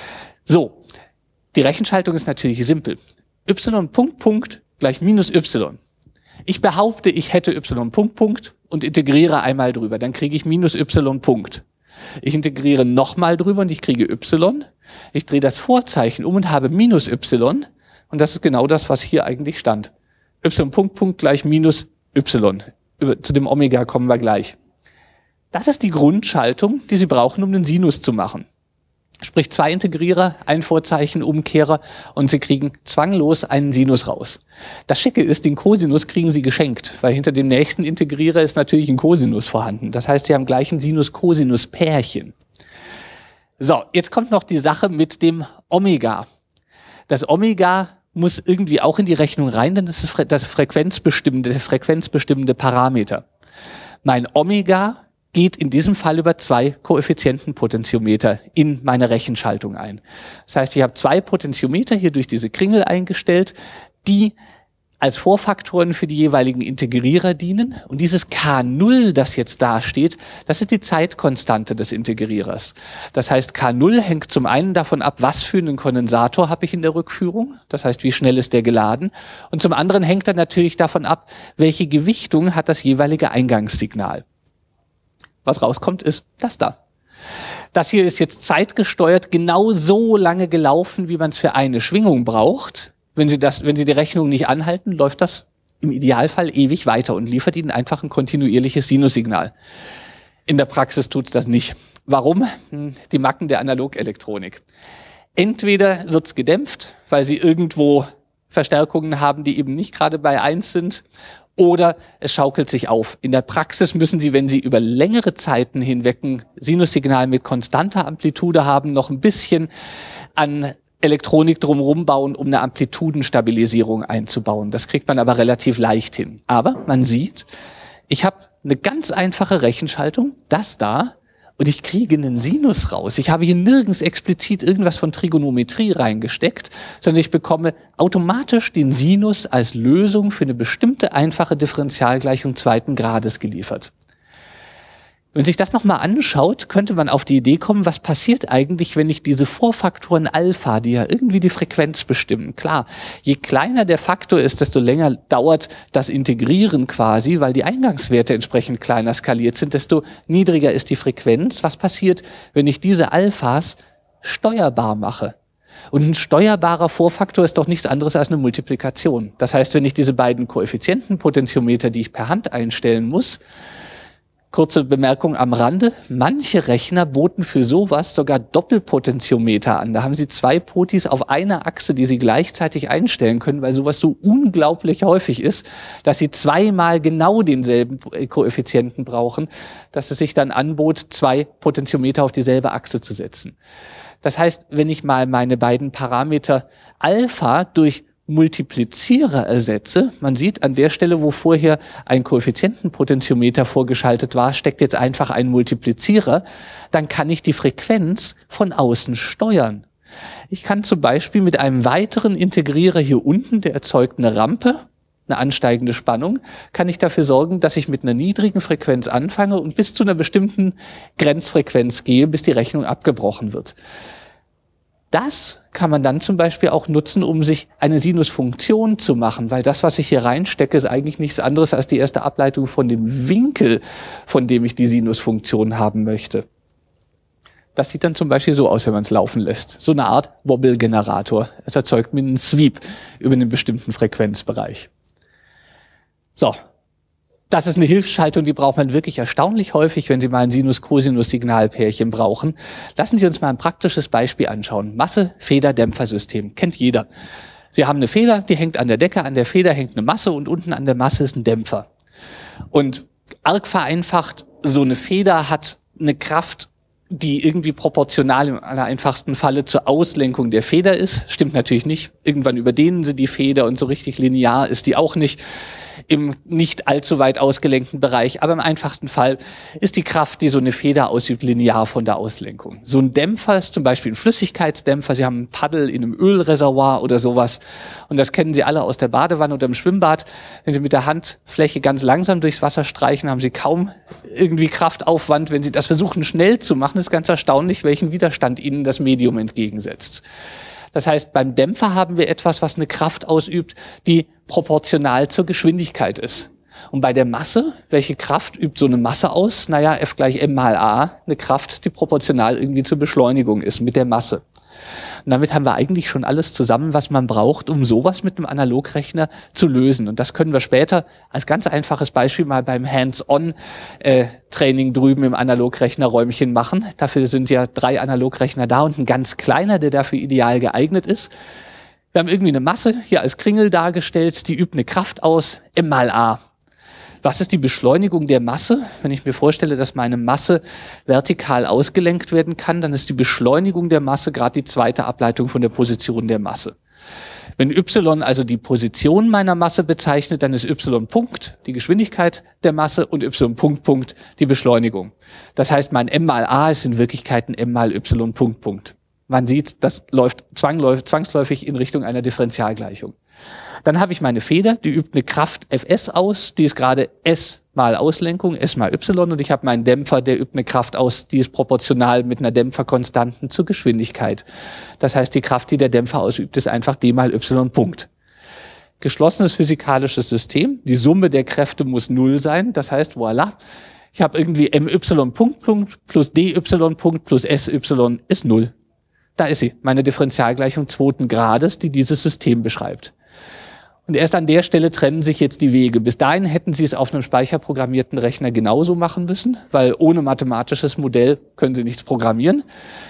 So, die Rechenschaltung ist natürlich simpel. Y Punkt Punkt gleich minus Y. Ich behaupte, ich hätte Y Punkt Punkt und integriere einmal drüber. Dann kriege ich minus Y Punkt. Ich integriere nochmal drüber und ich kriege Y. Ich drehe das Vorzeichen um und habe minus Y. Und das ist genau das, was hier eigentlich stand. Y Punkt Punkt gleich minus Y. Zu dem Omega kommen wir gleich. Das ist die Grundschaltung, die Sie brauchen, um den Sinus zu machen. Sprich zwei Integrierer, ein Vorzeichen, Umkehrer und Sie kriegen zwanglos einen Sinus raus. Das Schicke ist, den Cosinus kriegen Sie geschenkt, weil hinter dem nächsten Integrierer ist natürlich ein Cosinus vorhanden. Das heißt, Sie haben gleich ein Sinus-Cosinus-Pärchen. So, jetzt kommt noch die Sache mit dem Omega. Das Omega muss irgendwie auch in die Rechnung rein, denn das ist das frequenzbestimmende, der frequenzbestimmende Parameter. Mein Omega geht in diesem Fall über zwei Koeffizientenpotentiometer in meine Rechenschaltung ein. Das heißt, ich habe zwei Potentiometer hier durch diese Kringel eingestellt, die als Vorfaktoren für die jeweiligen Integrierer dienen. Und dieses K null, das jetzt da steht, das ist die Zeitkonstante des Integrierers. Das heißt, K null hängt zum einen davon ab, was für einen Kondensator habe ich in der Rückführung. Das heißt, wie schnell ist der geladen. Und zum anderen hängt er natürlich davon ab, welche Gewichtung hat das jeweilige Eingangssignal. Was rauskommt, ist das da. Das hier ist jetzt zeitgesteuert genau so lange gelaufen, wie man es für eine Schwingung braucht. Wenn Sie das, wenn Sie die Rechnung nicht anhalten, läuft das im Idealfall ewig weiter und liefert Ihnen einfach ein kontinuierliches Sinussignal. In der Praxis tut es das nicht. Warum? Die Macken der Analogelektronik. Entweder wird es gedämpft, weil Sie irgendwo Verstärkungen haben, die eben nicht gerade bei eins sind, oder es schaukelt sich auf. In der Praxis müssen Sie, wenn Sie über längere Zeiten hinweg ein Sinussignal mit konstanter Amplitude haben, noch ein bisschen an Elektronik drumherum bauen, um eine Amplitudenstabilisierung einzubauen. Das kriegt man aber relativ leicht hin. Aber man sieht, ich habe eine ganz einfache Rechenschaltung, das da, und ich kriege einen Sinus raus. Ich habe hier nirgends explizit irgendwas von Trigonometrie reingesteckt, sondern ich bekomme automatisch den Sinus als Lösung für eine bestimmte einfache Differentialgleichung zweiten Grades geliefert. Wenn sich das nochmal anschaut, könnte man auf die Idee kommen, was passiert eigentlich, wenn ich diese Vorfaktoren Alpha, die ja irgendwie die Frequenz bestimmen. Klar, je kleiner der Faktor ist, desto länger dauert das Integrieren quasi, weil die Eingangswerte entsprechend kleiner skaliert sind, desto niedriger ist die Frequenz. Was passiert, wenn ich diese Alphas steuerbar mache? Und ein steuerbarer Vorfaktor ist doch nichts anderes als eine Multiplikation. Das heißt, wenn ich diese beiden Koeffizientenpotentiometer, die ich per Hand einstellen muss, kurze Bemerkung am Rande, manche Rechner boten für sowas sogar Doppelpotentiometer an. Da haben sie zwei Potis auf einer Achse, die sie gleichzeitig einstellen können, weil sowas so unglaublich häufig ist, dass sie zweimal genau denselben Koeffizienten brauchen, dass es sich dann anbot, zwei Potentiometer auf dieselbe Achse zu setzen. Das heißt, wenn ich mal meine beiden Parameter Alpha durch Multiplizierer ersetze, man sieht an der Stelle, wo vorher ein Koeffizientenpotentiometer vorgeschaltet war, steckt jetzt einfach ein Multiplizierer, dann kann ich die Frequenz von außen steuern. Ich kann zum Beispiel mit einem weiteren Integrierer hier unten, der erzeugt eine Rampe, eine ansteigende Spannung, kann ich dafür sorgen, dass ich mit einer niedrigen Frequenz anfange und bis zu einer bestimmten Grenzfrequenz gehe, bis die Rechnung abgebrochen wird. Das kann man dann zum Beispiel auch nutzen, um sich eine Sinusfunktion zu machen, weil das, was ich hier reinstecke, ist eigentlich nichts anderes als die erste Ableitung von dem Winkel, von dem ich die Sinusfunktion haben möchte. Das sieht dann zum Beispiel so aus, wenn man es laufen lässt. So eine Art Wobble-Generator. Es erzeugt mir einen Sweep über einen bestimmten Frequenzbereich. So. Das ist eine Hilfsschaltung, die braucht man wirklich erstaunlich häufig, wenn Sie mal ein Sinus-Cosinus-Signalpärchen brauchen. Lassen Sie uns mal ein praktisches Beispiel anschauen. Masse-Feder-Dämpfer-System. Kennt jeder. Sie haben eine Feder, die hängt an der Decke, an der Feder hängt eine Masse und unten an der Masse ist ein Dämpfer. Und arg vereinfacht, so eine Feder hat eine Kraft, die irgendwie proportional im allereinfachsten Falle zur Auslenkung der Feder ist. Stimmt natürlich nicht. Irgendwann überdehnen Sie die Feder und so richtig linear ist die auch nicht im nicht allzu weit ausgelenkten Bereich. Aber im einfachsten Fall ist die Kraft, die so eine Feder ausübt, linear von der Auslenkung. So ein Dämpfer ist zum Beispiel ein Flüssigkeitsdämpfer. Sie haben ein Paddel in einem Ölreservoir oder sowas. Und das kennen Sie alle aus der Badewanne oder im Schwimmbad. Wenn Sie mit der Handfläche ganz langsam durchs Wasser streichen, haben Sie kaum irgendwie Kraftaufwand. Wenn Sie das versuchen schnell zu machen, ist ganz erstaunlich, welchen Widerstand Ihnen das Medium entgegensetzt. Das heißt, beim Dämpfer haben wir etwas, was eine Kraft ausübt, die proportional zur Geschwindigkeit ist. Und bei der Masse, welche Kraft übt so eine Masse aus? Naja, F gleich m mal a, eine Kraft, die proportional irgendwie zur Beschleunigung ist mit der Masse. Und damit haben wir eigentlich schon alles zusammen, was man braucht, um sowas mit einem Analogrechner zu lösen. Und das können wir später als ganz einfaches Beispiel mal beim Hands-on-Training drüben im Analogrechnerräumchen machen. Dafür sind ja drei Analogrechner da und ein ganz kleiner, der dafür ideal geeignet ist. Wir haben irgendwie eine Masse hier als Kringel dargestellt, die übt eine Kraft aus, m mal a. Was ist die Beschleunigung der Masse? Wenn ich mir vorstelle, dass meine Masse vertikal ausgelenkt werden kann, dann ist die Beschleunigung der Masse gerade die zweite Ableitung von der Position der Masse. Wenn y also die Position meiner Masse bezeichnet, dann ist y Punkt die Geschwindigkeit der Masse und y Punkt Punkt die Beschleunigung. Das heißt, mein m mal a ist in Wirklichkeit ein m mal y Punkt Punkt. Man sieht, das läuft zwangsläufig in Richtung einer Differentialgleichung. Dann habe ich meine Feder, die übt eine Kraft Fs aus, die ist gerade S mal Auslenkung, S mal Y, und ich habe meinen Dämpfer, der übt eine Kraft aus, die ist proportional mit einer Dämpferkonstanten zur Geschwindigkeit. Das heißt, die Kraft, die der Dämpfer ausübt, ist einfach d mal Y Punkt. Geschlossenes physikalisches System, die Summe der Kräfte muss null sein, das heißt, voilà, ich habe irgendwie my Punkt Punkt plus dy Punkt plus sy ist null. Da ist sie, meine Differentialgleichung zweiten Grades, die dieses System beschreibt. Und erst an der Stelle trennen sich jetzt die Wege. Bis dahin hätten Sie es auf einem speicherprogrammierten Rechner genauso machen müssen, weil ohne mathematisches Modell können Sie nichts programmieren.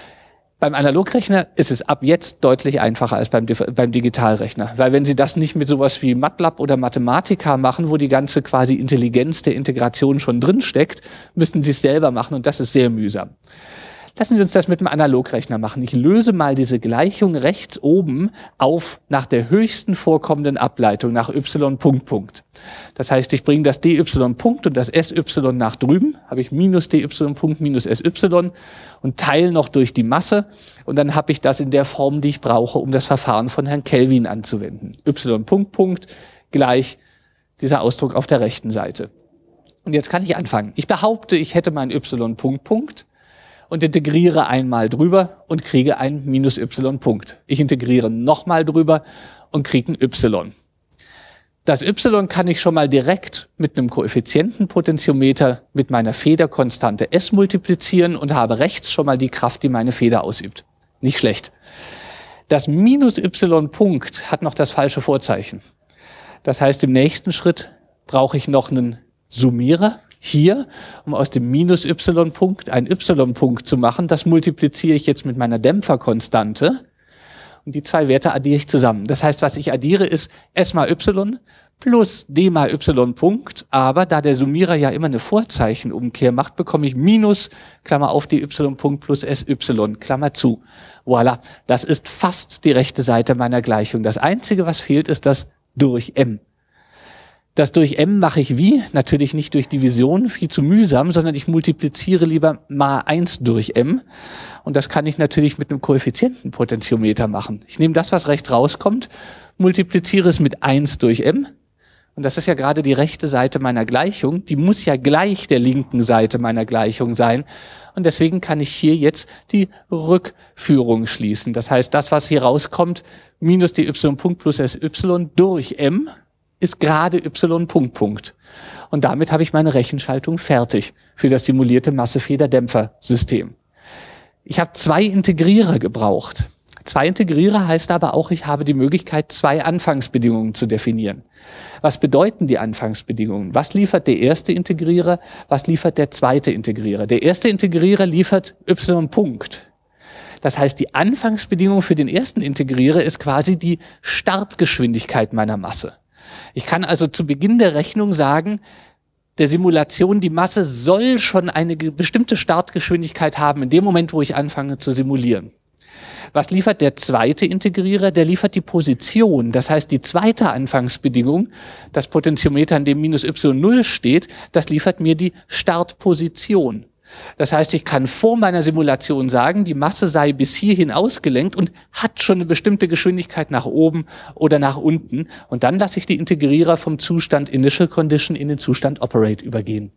Beim Analogrechner ist es ab jetzt deutlich einfacher als beim, beim Digitalrechner. Weil wenn Sie das nicht mit sowas wie MATLAB oder Mathematica machen, wo die ganze quasi Intelligenz der Integration schon drin steckt, müssen Sie es selber machen, und das ist sehr mühsam. Lassen Sie uns das mit dem Analogrechner machen. Ich löse mal diese Gleichung rechts oben auf nach der höchsten vorkommenden Ableitung, nach y Punkt Punkt. Das heißt, ich bringe das dy Punkt und das sy nach drüben, habe ich minus dy Punkt minus sy und teile noch durch die Masse, und dann habe ich das in der Form, die ich brauche, um das Verfahren von Herrn Kelvin anzuwenden. Y Punkt Punkt gleich dieser Ausdruck auf der rechten Seite. Und jetzt kann ich anfangen. Ich behaupte, ich hätte mein y Punkt Punkt und integriere einmal drüber und kriege ein minus y Punkt. Ich integriere nochmal drüber und kriege ein y. Das y kann ich schon mal direkt mit einem Koeffizientenpotentiometer mit meiner Federkonstante S multiplizieren und habe rechts schon mal die Kraft, die meine Feder ausübt. Nicht schlecht. Das minus y Punkt hat noch das falsche Vorzeichen. Das heißt, im nächsten Schritt brauche ich noch einen Summierer hier, um aus dem minus y Punkt einen y Punkt zu machen. Das multipliziere ich jetzt mit meiner Dämpferkonstante und die zwei Werte addiere ich zusammen. Das heißt, was ich addiere, ist S mal y plus d mal y Punkt, aber da der Summierer ja immer eine Vorzeichenumkehr macht, bekomme ich minus, Klammer auf, dy Punkt plus sy, Klammer zu. Voilà, das ist fast die rechte Seite meiner Gleichung. Das Einzige, was fehlt, ist das durch m. Das durch m mache ich wie? Natürlich nicht durch Division, viel zu mühsam, sondern ich multipliziere lieber mal eins durch m. Und das kann ich natürlich mit einem Koeffizientenpotentiometer machen. Ich nehme das, was rechts rauskommt, multipliziere es mit eins durch m. Und das ist ja gerade die rechte Seite meiner Gleichung. Die muss ja gleich der linken Seite meiner Gleichung sein. Und deswegen kann ich hier jetzt die Rückführung schließen. Das heißt, das, was hier rauskommt, minus dy Punkt plus sy durch m, ist gerade y Punkt Punkt. Und damit habe ich meine Rechenschaltung fertig für das simulierte Massefederdämpfersystem. Ich habe zwei Integrierer gebraucht. Zwei Integrierer heißt aber auch, ich habe die Möglichkeit, zwei Anfangsbedingungen zu definieren. Was bedeuten die Anfangsbedingungen? Was liefert der erste Integrierer? Was liefert der zweite Integrierer? Der erste Integrierer liefert y-Punkt. Das heißt, die Anfangsbedingung für den ersten Integrierer ist quasi die Startgeschwindigkeit meiner Masse. Ich kann also zu Beginn der Rechnung sagen, der Simulation, die Masse soll schon eine bestimmte Startgeschwindigkeit haben in dem Moment, wo ich anfange zu simulieren. Was liefert der zweite Integrierer? Der liefert die Position. Das heißt, die zweite Anfangsbedingung, das Potentiometer, an dem minus y null steht, das liefert mir die Startposition. Das heißt, ich kann vor meiner Simulation sagen, die Masse sei bis hierhin ausgelenkt und hat schon eine bestimmte Geschwindigkeit nach oben oder nach unten. Und dann lasse ich die Integrierer vom Zustand Initial Condition in den Zustand Operate übergehen.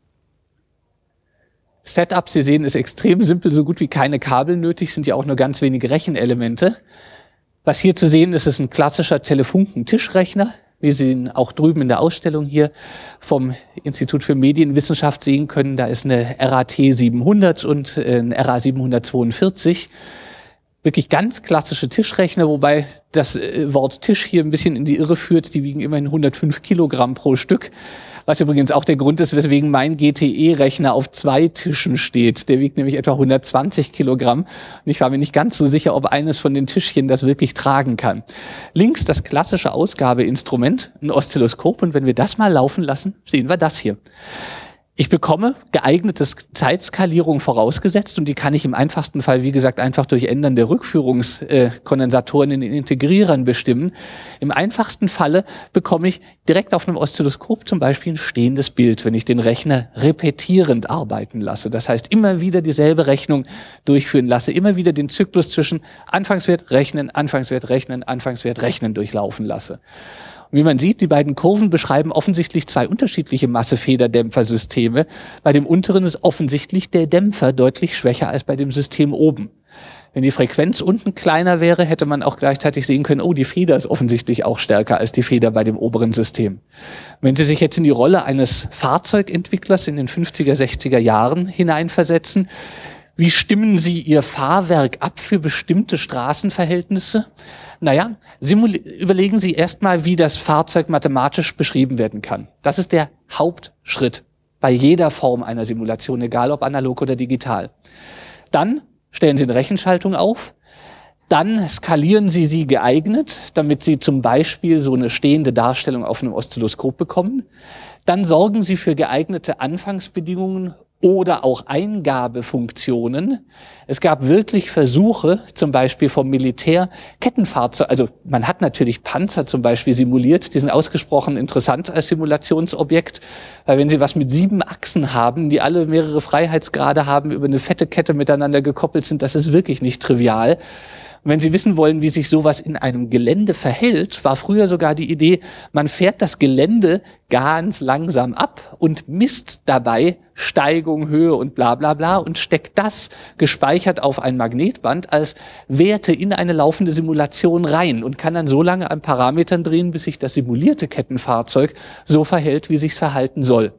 Setup, Sie sehen, ist extrem simpel, so gut wie keine Kabel nötig, sind ja auch nur ganz wenige Rechenelemente. Was hier zu sehen ist, ist ein klassischer Telefunken-Tischrechner, wie Sie ihn auch drüben in der Ausstellung hier vom Institut für Medienwissenschaft sehen können. Da ist eine R A T siebenhundert und ein R A siebenhundertzweiundvierzig. Wirklich ganz klassische Tischrechner, wobei das Wort Tisch hier ein bisschen in die Irre führt. Die wiegen immerhin hundertfünf Kilogramm pro Stück. Was übrigens auch der Grund ist, weswegen mein G T E-Rechner auf zwei Tischen steht. Der wiegt nämlich etwa hundertzwanzig Kilogramm. Und ich war mir nicht ganz so sicher, ob eines von den Tischchen das wirklich tragen kann. Links das klassische Ausgabeinstrument, ein Oszilloskop. Und wenn wir das mal laufen lassen, sehen wir das hier. Ich bekomme geeignete Zeitskalierung vorausgesetzt und die kann ich im einfachsten Fall, wie gesagt, einfach durch Ändern der Rückführungskondensatoren in den Integrierern bestimmen. Im einfachsten Falle bekomme ich direkt auf einem Oszilloskop zum Beispiel ein stehendes Bild, wenn ich den Rechner repetierend arbeiten lasse. Das heißt, immer wieder dieselbe Rechnung durchführen lasse, immer wieder den Zyklus zwischen Anfangswert, Rechnen, Anfangswert, Rechnen, Anfangswert, Rechnen durchlaufen lasse. Wie man sieht, die beiden Kurven beschreiben offensichtlich zwei unterschiedliche Massefederdämpfersysteme. Bei dem unteren ist offensichtlich der Dämpfer deutlich schwächer als bei dem System oben. Wenn die Frequenz unten kleiner wäre, hätte man auch gleichzeitig sehen können, oh, die Feder ist offensichtlich auch stärker als die Feder bei dem oberen System. Wenn Sie sich jetzt in die Rolle eines Fahrzeugentwicklers in den fünfziger, sechziger Jahren hineinversetzen, wie stimmen Sie Ihr Fahrwerk ab für bestimmte Straßenverhältnisse? Naja, überlegen Sie erstmal, wie das Fahrzeug mathematisch beschrieben werden kann. Das ist der Hauptschritt bei jeder Form einer Simulation, egal ob analog oder digital. Dann stellen Sie eine Rechenschaltung auf. Dann skalieren Sie sie geeignet, damit Sie zum Beispiel so eine stehende Darstellung auf einem Oszilloskop bekommen. Dann sorgen Sie für geeignete Anfangsbedingungen oder auch Eingabefunktionen. Es gab wirklich Versuche, zum Beispiel vom Militär, Kettenfahrzeuge, also man hat natürlich Panzer zum Beispiel simuliert, die sind ausgesprochen interessant als Simulationsobjekt, weil wenn Sie was mit sieben Achsen haben, die alle mehrere Freiheitsgrade haben, über eine fette Kette miteinander gekoppelt sind, das ist wirklich nicht trivial. Und wenn Sie wissen wollen, wie sich sowas in einem Gelände verhält, war früher sogar die Idee, man fährt das Gelände ganz langsam ab und misst dabei Steigung, Höhe und bla bla bla und steckt das gespeichert auf ein Magnetband als Werte in eine laufende Simulation rein und kann dann so lange an Parametern drehen, bis sich das simulierte Kettenfahrzeug so verhält, wie sich's verhalten soll.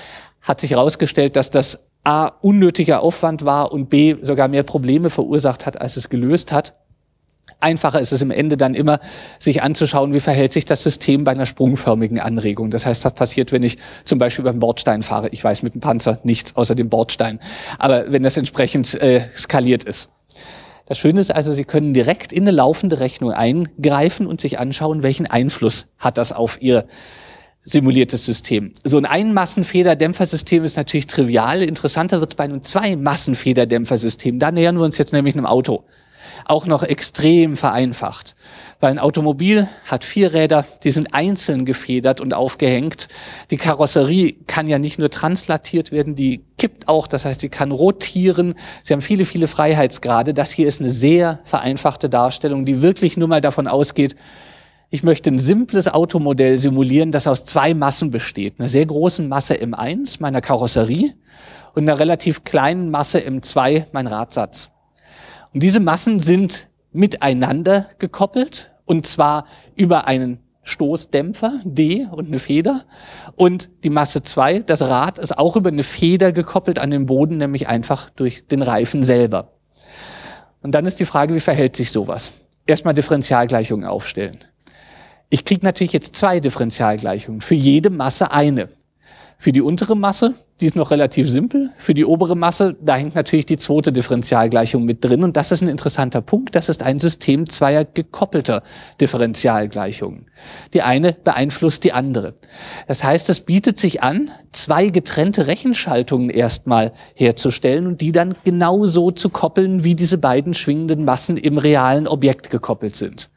Hat sich herausgestellt, dass das A, unnötiger Aufwand war und B, sogar mehr Probleme verursacht hat, als es gelöst hat. Einfacher ist es im Ende dann immer, sich anzuschauen, wie verhält sich das System bei einer sprungförmigen Anregung. Das heißt, was passiert, wenn ich zum Beispiel über den Bordstein fahre. Ich weiß mit dem Panzer nichts außer dem Bordstein. Aber wenn das entsprechend äh, skaliert ist. Das Schöne ist also, Sie können direkt in eine laufende Rechnung eingreifen und sich anschauen, welchen Einfluss hat das auf Ihr simuliertes System. So ein Einmassenfederdämpfersystem ist natürlich trivial. Interessanter wird es bei einem Zwei-Massenfederdämpfersystem. Da nähern wir uns jetzt nämlich einem Auto. Auch noch extrem vereinfacht. Weil ein Automobil hat vier Räder, die sind einzeln gefedert und aufgehängt. Die Karosserie kann ja nicht nur translatiert werden, die kippt auch, das heißt, sie kann rotieren. Sie haben viele, viele Freiheitsgrade. Das hier ist eine sehr vereinfachte Darstellung, die wirklich nur mal davon ausgeht, ich möchte ein simples Automodell simulieren, das aus zwei Massen besteht. Einer sehr großen Masse M eins, meiner Karosserie, und einer relativ kleinen Masse M zwei, mein Radsatz. Und diese Massen sind miteinander gekoppelt, und zwar über einen Stoßdämpfer, D, und eine Feder. Und die Masse zwei, das Rad, ist auch über eine Feder gekoppelt an den Boden, nämlich einfach durch den Reifen selber. Und dann ist die Frage, wie verhält sich sowas? Erstmal Differentialgleichungen aufstellen. Ich kriege natürlich jetzt zwei Differentialgleichungen. Für jede Masse eine. Für die untere Masse, die ist noch relativ simpel. Für die obere Masse, da hängt natürlich die zweite Differentialgleichung mit drin. Und das ist ein interessanter Punkt. Das ist ein System zweier gekoppelter Differentialgleichungen. Die eine beeinflusst die andere. Das heißt, es bietet sich an, zwei getrennte Rechenschaltungen erstmal herzustellen und die dann genauso zu koppeln, wie diese beiden schwingenden Massen im realen Objekt gekoppelt sind.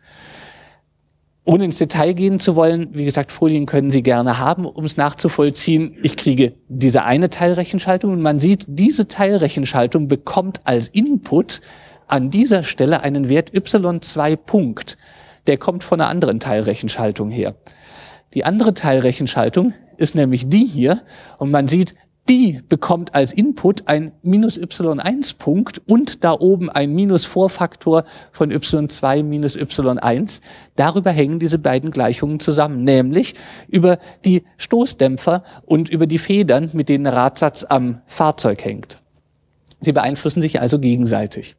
Ohne ins Detail gehen zu wollen, wie gesagt, Folien können Sie gerne haben, um es nachzuvollziehen. Ich kriege diese eine Teilrechenschaltung und man sieht, diese Teilrechenschaltung bekommt als Input an dieser Stelle einen Wert y zwei Punkt. Der kommt von einer anderen Teilrechenschaltung her. Die andere Teilrechenschaltung ist nämlich die hier und man sieht, die bekommt als Input ein minus y eins Punkt und da oben ein Minus-Vorfaktor von y zwei minus y eins. Darüber hängen diese beiden Gleichungen zusammen, nämlich über die Stoßdämpfer und über die Federn, mit denen der Radsatz am Fahrzeug hängt. Sie beeinflussen sich also gegenseitig.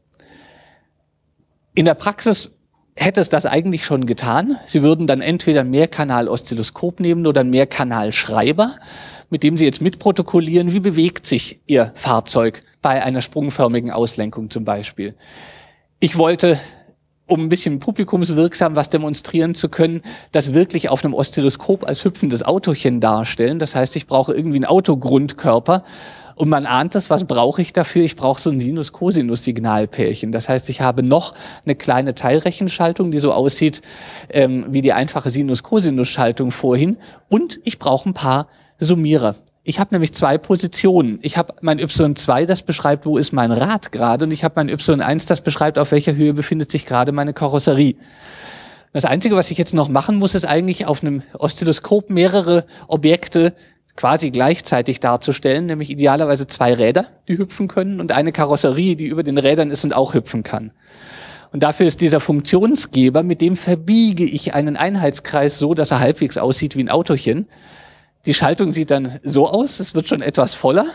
In der Praxis hätte es das eigentlich schon getan. Sie würden dann entweder ein Mehrkanal-Oszilloskop nehmen oder einen Mehrkanalschreiber, mit dem Sie jetzt mitprotokollieren, wie bewegt sich Ihr Fahrzeug bei einer sprungförmigen Auslenkung zum Beispiel. Ich wollte, um ein bisschen publikumswirksam was demonstrieren zu können, das wirklich auf einem Oszilloskop als hüpfendes Autochen darstellen. Das heißt, ich brauche irgendwie einen Autogrundkörper. Und man ahnt es, was brauche ich dafür? Ich brauche so ein Sinus-Cosinus-Signalpärchen. Das heißt, ich habe noch eine kleine Teilrechenschaltung, die so aussieht ähm, wie die einfache Sinus-Cosinus-Schaltung vorhin. Und ich brauche ein paar Summierer. Ich habe nämlich zwei Positionen. Ich habe mein y zwei, das beschreibt, wo ist mein Rad gerade. Und ich habe mein y eins, das beschreibt, auf welcher Höhe befindet sich gerade meine Karosserie. Das Einzige, was ich jetzt noch machen muss, ist eigentlich auf einem Oszilloskop mehrere Objekte quasi gleichzeitig darzustellen, nämlich idealerweise zwei Räder, die hüpfen können und eine Karosserie, die über den Rädern ist und auch hüpfen kann. Und dafür ist dieser Funktionsgeber, mit dem verbiege ich einen Einheitskreis so, dass er halbwegs aussieht wie ein Autochen. Die Schaltung sieht dann so aus, es wird schon etwas voller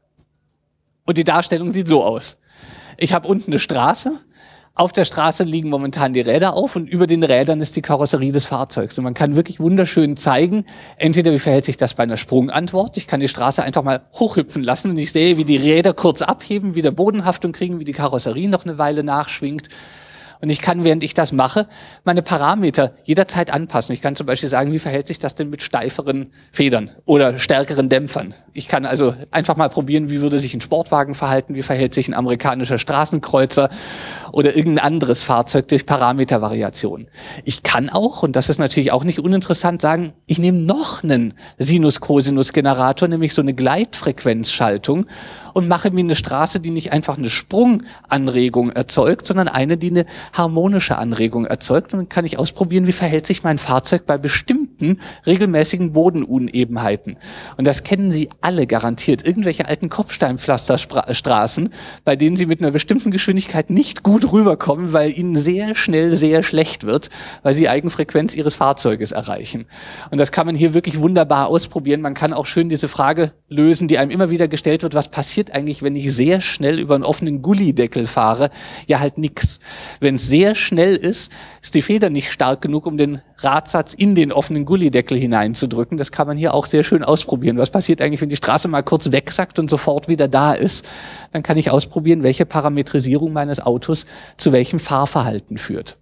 und die Darstellung sieht so aus. Ich habe unten eine Straße. Auf der Straße liegen momentan die Räder auf und über den Rädern ist die Karosserie des Fahrzeugs. Und man kann wirklich wunderschön zeigen, entweder wie verhält sich das bei einer Sprungantwort. Ich kann die Straße einfach mal hochhüpfen lassen und ich sehe, wie die Räder kurz abheben, wieder Bodenhaftung kriegen, wie die Karosserie noch eine Weile nachschwingt. Und ich kann, während ich das mache, meine Parameter jederzeit anpassen. Ich kann zum Beispiel sagen, wie verhält sich das denn mit steiferen Federn oder stärkeren Dämpfern? Ich kann also einfach mal probieren, wie würde sich ein Sportwagen verhalten, wie verhält sich ein amerikanischer Straßenkreuzer oder irgendein anderes Fahrzeug durch Parametervariationen. Ich kann auch, und das ist natürlich auch nicht uninteressant, sagen, ich nehme noch einen Sinus-Cosinus-Generator, nämlich so eine Gleitfrequenzschaltung und mache mir eine Straße, die nicht einfach eine Sprunganregung erzeugt, sondern eine, die eine harmonische Anregung erzeugt. Und dann kann ich ausprobieren, wie verhält sich mein Fahrzeug bei bestimmten regelmäßigen Bodenunebenheiten. Und das kennen Sie alle garantiert. Irgendwelche alten Kopfsteinpflasterstraßen, bei denen Sie mit einer bestimmten Geschwindigkeit nicht gut rüberkommen, weil Ihnen sehr schnell sehr schlecht wird, weil Sie die Eigenfrequenz Ihres Fahrzeuges erreichen. Und das kann man hier wirklich wunderbar ausprobieren. Man kann auch schön diese Frage lösen, die einem immer wieder gestellt wird, was passiert eigentlich, wenn ich sehr schnell über einen offenen Gullideckel fahre? Ja, halt nix. Wenn es sehr schnell ist, ist die Feder nicht stark genug, um den Radsatz in den offenen Gullideckel hineinzudrücken. Das kann man hier auch sehr schön ausprobieren. Was passiert eigentlich, wenn die Straße mal kurz wegsackt und sofort wieder da ist? Dann kann ich ausprobieren, welche Parametrisierung meines Autos zu welchem Fahrverhalten führt.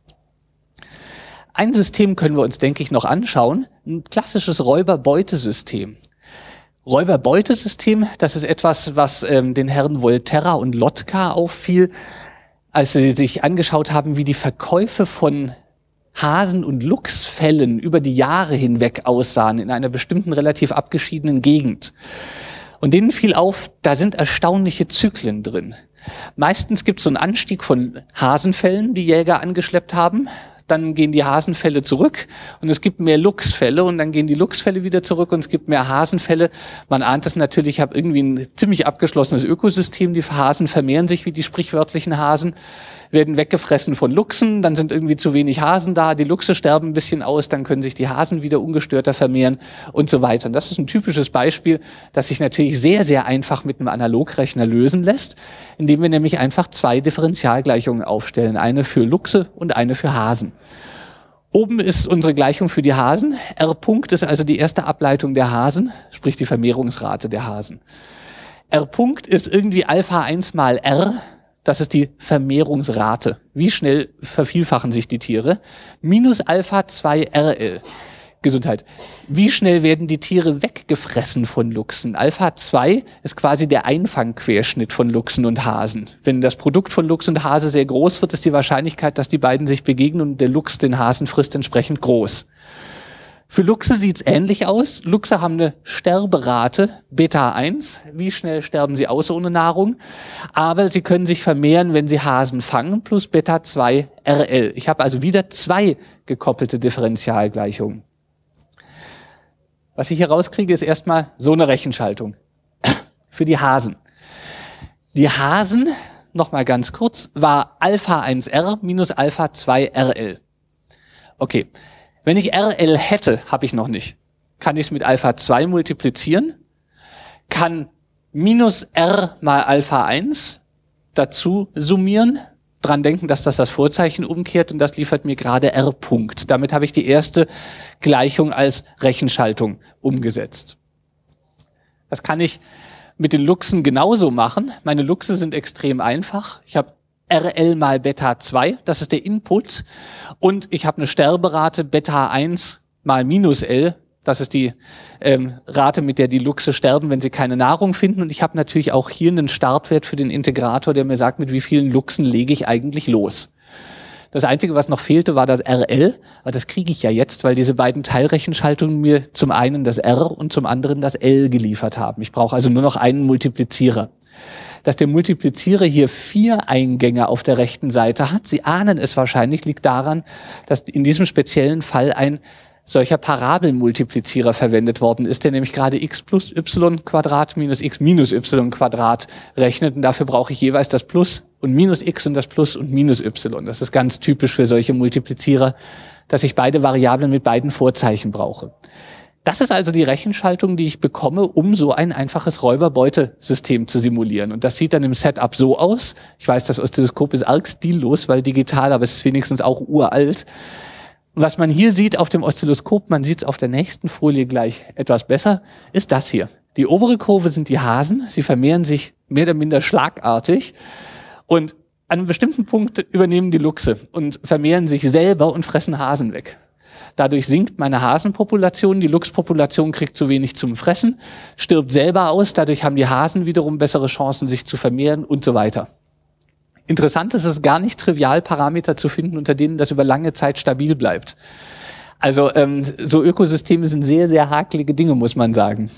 Ein System können wir uns, denke ich, noch anschauen. Ein klassisches Räuber-Beutesystem. Räuber-Beutesystem, das ist etwas, was ähm, den Herren Volterra und Lotka auffiel, als sie sich angeschaut haben, wie die Verkäufe von Hasen- und Luchsfellen über die Jahre hinweg aussahen in einer bestimmten relativ abgeschiedenen Gegend. Und denen fiel auf, da sind erstaunliche Zyklen drin. Meistens gibt es so einen Anstieg von Hasenfällen, die Jäger angeschleppt haben. Dann gehen die Hasenfälle zurück und es gibt mehr Luchsfälle und dann gehen die Luchsfälle wieder zurück und es gibt mehr Hasenfälle. Man ahnt es natürlich, ich habe irgendwie ein ziemlich abgeschlossenes Ökosystem. Die Hasen vermehren sich wie die sprichwörtlichen Hasen. werden weggefressen von Luchsen, dann sind irgendwie zu wenig Hasen da, die Luchse sterben ein bisschen aus, dann können sich die Hasen wieder ungestörter vermehren und so weiter. Und das ist ein typisches Beispiel, das sich natürlich sehr, sehr einfach mit einem Analogrechner lösen lässt, indem wir nämlich einfach zwei Differentialgleichungen aufstellen, eine für Luchse und eine für Hasen. Oben ist unsere Gleichung für die Hasen. R Punkt ist also die erste Ableitung der Hasen, sprich die Vermehrungsrate der Hasen. R Punkt ist irgendwie Alpha eins mal R, das ist die Vermehrungsrate. Wie schnell vervielfachen sich die Tiere? Minus Alpha zwei R L. Gesundheit. Wie schnell werden die Tiere weggefressen von Luchsen? Alpha zwei ist quasi der Einfangquerschnitt von Luchsen und Hasen. Wenn das Produkt von Luchs und Hase sehr groß wird, ist die Wahrscheinlichkeit, dass die beiden sich begegnen und der Luchs den Hasen frisst, entsprechend groß. Für Luchse sieht's ähnlich aus. Luchse haben eine Sterberate Beta eins. Wie schnell sterben sie aus ohne Nahrung? Aber sie können sich vermehren, wenn sie Hasen fangen, plus Beta zwei R L. Ich habe also wieder zwei gekoppelte Differentialgleichungen. Was ich hier rauskriege, ist erstmal so eine Rechenschaltung für die Hasen. Die Hasen, nochmal ganz kurz, war Alpha eins R minus Alpha zwei R L. Okay, wenn ich R L hätte, habe ich noch nicht. Kann ich es mit Alpha zwei multiplizieren, kann minus R mal Alpha eins dazu summieren, dran denken, dass das das Vorzeichen umkehrt und das liefert mir gerade R Punkt. Damit habe ich die erste Gleichung als Rechenschaltung umgesetzt. Das kann ich mit den Luchsen genauso machen. Meine Luchse sind extrem einfach. Ich habe R L mal Beta zwei, das ist der Input, und ich habe eine Sterberate Beta eins mal minus L, das ist die ähm, Rate, mit der die Luchse sterben, wenn sie keine Nahrung finden. Und ich habe natürlich auch hier einen Startwert für den Integrator, der mir sagt, mit wie vielen Luchsen lege ich eigentlich los. Das Einzige, was noch fehlte, war das R L, aber das kriege ich ja jetzt, weil diese beiden Teilrechenschaltungen mir zum einen das R und zum anderen das L geliefert haben. Ich brauche also nur noch einen Multiplizierer. Dass der Multiplizierer hier vier Eingänge auf der rechten Seite hat, Sie ahnen es wahrscheinlich, liegt daran, dass in diesem speziellen Fall ein solcher Parabelmultiplizierer verwendet worden ist, der nämlich gerade x plus y Quadrat minus x minus y Quadrat rechnet. Und dafür brauche ich jeweils das Plus und minus x und das Plus und minus y. Das ist ganz typisch für solche Multiplizierer, dass ich beide Variablen mit beiden Vorzeichen brauche. Das ist also die Rechenschaltung, die ich bekomme, um so ein einfaches Räuberbeutesystem zu simulieren. Und das sieht dann im Setup so aus. Ich weiß, das Oszilloskop ist arg stillos, weil digital, aber es ist wenigstens auch uralt. Und was man hier sieht auf dem Oszilloskop, man sieht es auf der nächsten Folie gleich etwas besser, ist das hier. Die obere Kurve sind die Hasen. Sie vermehren sich mehr oder minder schlagartig. Und an einem bestimmten Punkt übernehmen die Luchse und vermehren sich selber und fressen Hasen weg. Dadurch sinkt meine Hasenpopulation, die Luchspopulation kriegt zu wenig zum Fressen, stirbt selber aus, dadurch haben die Hasen wiederum bessere Chancen, sich zu vermehren und so weiter. Interessant ist es gar nicht trivial, Parameter zu finden, unter denen das über lange Zeit stabil bleibt. Also ähm, so Ökosysteme sind sehr, sehr hakelige Dinge, muss man sagen.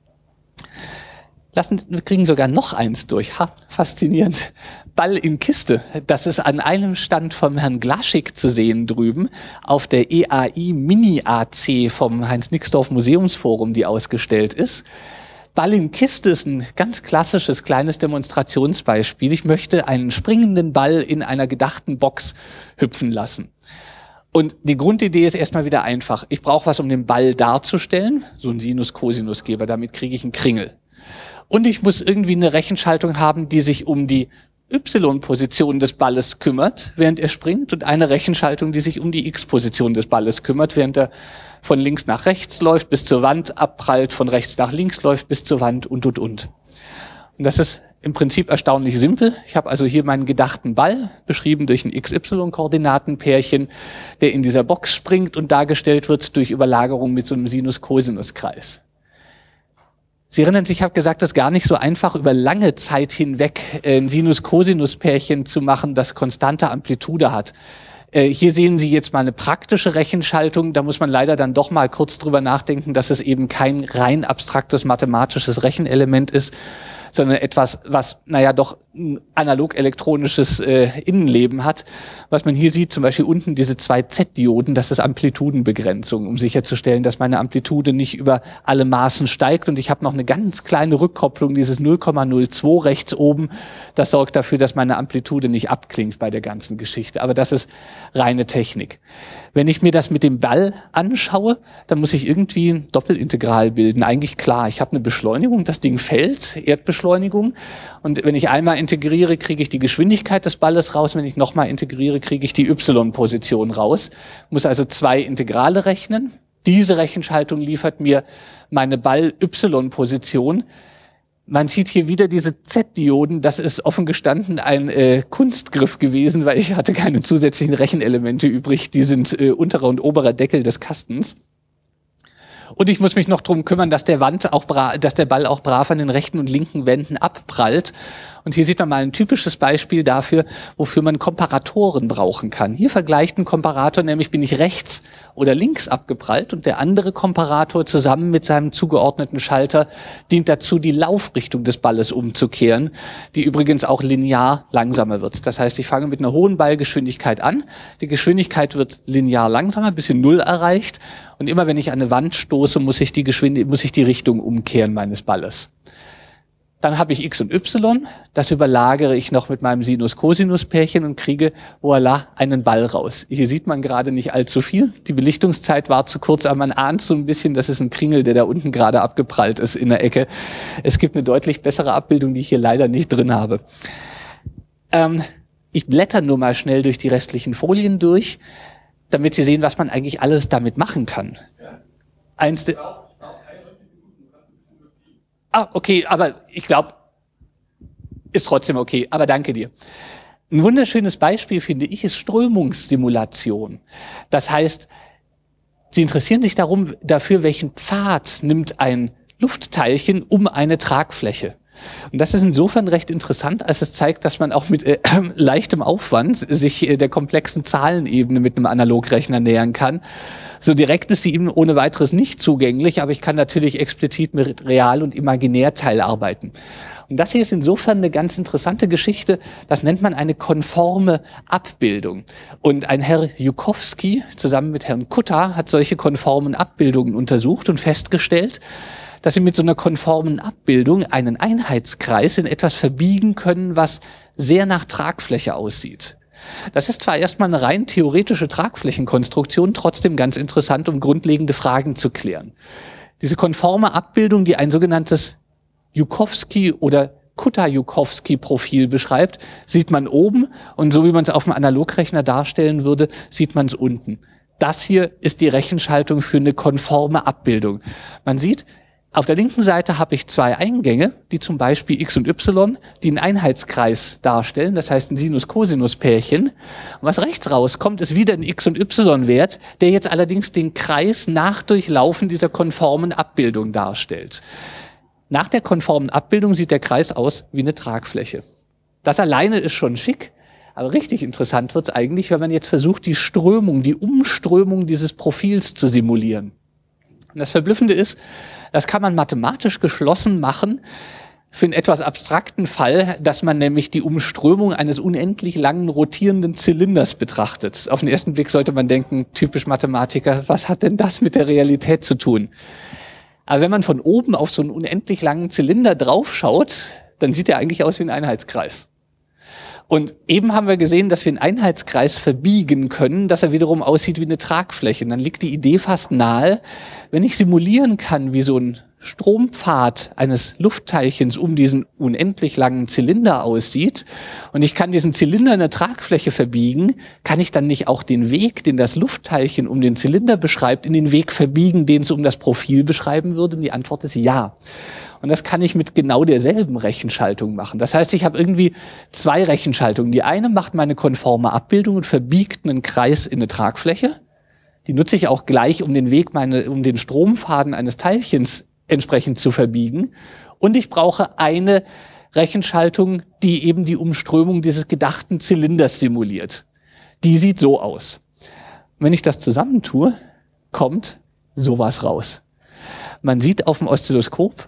Lassen, wir kriegen sogar noch eins durch. Ha, faszinierend. Ball in Kiste. Das ist an einem Stand vom Herrn Glaschik zu sehen drüben auf der E A I Mini A C vom Heinz-Nixdorf Museumsforum, die ausgestellt ist. Ball in Kiste ist ein ganz klassisches kleines Demonstrationsbeispiel. Ich möchte einen springenden Ball in einer gedachten Box hüpfen lassen. Und die Grundidee ist erstmal wieder einfach. Ich brauche was, um den Ball darzustellen. So ein Sinus-Cosinusgeber, damit kriege ich einen Kringel. Und ich muss irgendwie eine Rechenschaltung haben, die sich um die Y-Position des Balles kümmert, während er springt, und eine Rechenschaltung, die sich um die X-Position des Balles kümmert, während er von links nach rechts läuft, bis zur Wand abprallt, von rechts nach links läuft, bis zur Wand und, und, und. Und das ist im Prinzip erstaunlich simpel. Ich habe also hier meinen gedachten Ball, beschrieben durch ein X Y-Koordinatenpärchen, der in dieser Box springt und dargestellt wird durch Überlagerung mit so einem Sinus-Cosinus-Kreis. Sie erinnern sich, ich habe gesagt, es ist gar nicht so einfach, über lange Zeit hinweg ein Sinus-Cosinus-Pärchen zu machen, das konstante Amplitude hat. Hier sehen Sie jetzt mal eine praktische Rechenschaltung. Da muss man leider dann doch mal kurz drüber nachdenken, dass es eben kein rein abstraktes mathematisches Rechenelement ist, sondern etwas, was, naja, doch ein analog-elektronisches äh, Innenleben hat. Was man hier sieht, zum Beispiel unten diese zwei Z-Dioden, das ist Amplitudenbegrenzung, um sicherzustellen, dass meine Amplitude nicht über alle Maßen steigt. Und ich habe noch eine ganz kleine Rückkopplung, dieses null Komma null zwei rechts oben. Das sorgt dafür, dass meine Amplitude nicht abklingt bei der ganzen Geschichte. Aber das ist reine Technik. Wenn ich mir das mit dem Ball anschaue, dann muss ich irgendwie ein Doppelintegral bilden. Eigentlich klar, ich habe eine Beschleunigung, das Ding fällt, Erdbeschleunigung. Und wenn ich einmal integriere, kriege ich die Geschwindigkeit des Balles raus. Wenn ich nochmal integriere, kriege ich die Y-Position raus. Muss also zwei Integrale rechnen. Diese Rechenschaltung liefert mir meine Ball-Y-Position. Man sieht hier wieder diese Z-Dioden. Das ist offen gestanden ein äh, Kunstgriff gewesen, weil ich hatte keine zusätzlichen Rechenelemente übrig. Die sind äh, unterer und oberer Deckel des Kastens. Und ich muss mich noch drum kümmern, dass der Wand auch bra dass der Ball auch brav an den rechten und linken Wänden abprallt. Und hier sieht man mal ein typisches Beispiel dafür, wofür man Komparatoren brauchen kann. Hier vergleicht ein Komparator, nämlich bin ich rechts oder links abgeprallt, und der andere Komparator zusammen mit seinem zugeordneten Schalter dient dazu, die Laufrichtung des Balles umzukehren, die übrigens auch linear langsamer wird. Das heißt, ich fange mit einer hohen Ballgeschwindigkeit an, die Geschwindigkeit wird linear langsamer, bis sie Null erreicht, und immer wenn ich an eine Wand stoße, muss ich die Geschwindigkeit, muss ich die Richtung umkehren meines Balles. Dann habe ich X und Y, das überlagere ich noch mit meinem Sinus-Cosinus-Pärchen und kriege, voilà, einen Ball raus. Hier sieht man gerade nicht allzu viel. Die Belichtungszeit war zu kurz, aber man ahnt so ein bisschen, das ist ein Kringel, der da unten gerade abgeprallt ist in der Ecke. Es gibt eine deutlich bessere Abbildung, die ich hier leider nicht drin habe. Ähm, ich blätter nur mal schnell durch die restlichen Folien durch, damit Sie sehen, was man eigentlich alles damit machen kann. Ja. Eins de Ah, okay, aber ich glaube, ist trotzdem okay, aber danke dir. Ein wunderschönes Beispiel, finde ich, ist Strömungssimulation. Das heißt, Sie interessieren sich darum, dafür, welchen Pfad nimmt ein Luftteilchen um eine Tragfläche. Und das ist insofern recht interessant, als es zeigt, dass man auch mit äh, leichtem Aufwand sich äh, der komplexen Zahlenebene mit einem Analogrechner nähern kann. So direkt ist sie ihm ohne weiteres nicht zugänglich, aber ich kann natürlich explizit mit Real- und Imaginärteil arbeiten. Und das hier ist insofern eine ganz interessante Geschichte. Das nennt man eine konforme Abbildung. Und ein Herr Joukowski zusammen mit Herrn Kutter hat solche konformen Abbildungen untersucht und festgestellt, dass sie mit so einer konformen Abbildung einen Einheitskreis in etwas verbiegen können, was sehr nach Tragfläche aussieht. Das ist zwar erstmal eine rein theoretische Tragflächenkonstruktion, trotzdem ganz interessant, um grundlegende Fragen zu klären. Diese konforme Abbildung, die ein sogenanntes Joukowski- oder Kutter-Joukowski-Profil beschreibt, sieht man oben, und so wie man es auf dem Analogrechner darstellen würde, sieht man es unten. Das hier ist die Rechenschaltung für eine konforme Abbildung. Man sieht, auf der linken Seite habe ich zwei Eingänge, die zum Beispiel X und Y, die einen Einheitskreis darstellen, das heißt ein Sinus-Cosinus-Pärchen. Und was rechts rauskommt, ist wieder ein X- und Y-Wert, der jetzt allerdings den Kreis nach Durchlaufen dieser konformen Abbildung darstellt. Nach der konformen Abbildung sieht der Kreis aus wie eine Tragfläche. Das alleine ist schon schick, aber richtig interessant wird es eigentlich, wenn man jetzt versucht, die Strömung, die Umströmung dieses Profils zu simulieren. Und das Verblüffende ist, das kann man mathematisch geschlossen machen für einen etwas abstrakten Fall, dass man nämlich die Umströmung eines unendlich langen rotierenden Zylinders betrachtet. Auf den ersten Blick sollte man denken, typisch Mathematiker, was hat denn das mit der Realität zu tun? Aber wenn man von oben auf so einen unendlich langen Zylinder draufschaut, dann sieht er eigentlich aus wie ein Einheitskreis. Und eben haben wir gesehen, dass wir einen Einheitskreis verbiegen können, dass er wiederum aussieht wie eine Tragfläche. Und dann liegt die Idee fast nahe, wenn ich simulieren kann, wie so ein Strompfad eines Luftteilchens um diesen unendlich langen Zylinder aussieht, und ich kann diesen Zylinder in eine Tragfläche verbiegen, kann ich dann nicht auch den Weg, den das Luftteilchen um den Zylinder beschreibt, in den Weg verbiegen, den es um das Profil beschreiben würde? Und die Antwort ist ja. Und das kann ich mit genau derselben Rechenschaltung machen. Das heißt, ich habe irgendwie zwei Rechenschaltungen. Die eine macht meine konforme Abbildung und verbiegt einen Kreis in eine Tragfläche. Die nutze ich auch gleich, um den Weg, meine, um den Stromfaden eines Teilchens entsprechend zu verbiegen. Und ich brauche eine Rechenschaltung, die eben die Umströmung dieses gedachten Zylinders simuliert. Die sieht so aus. Und wenn ich das zusammentue, kommt sowas raus. Man sieht auf dem Oszilloskop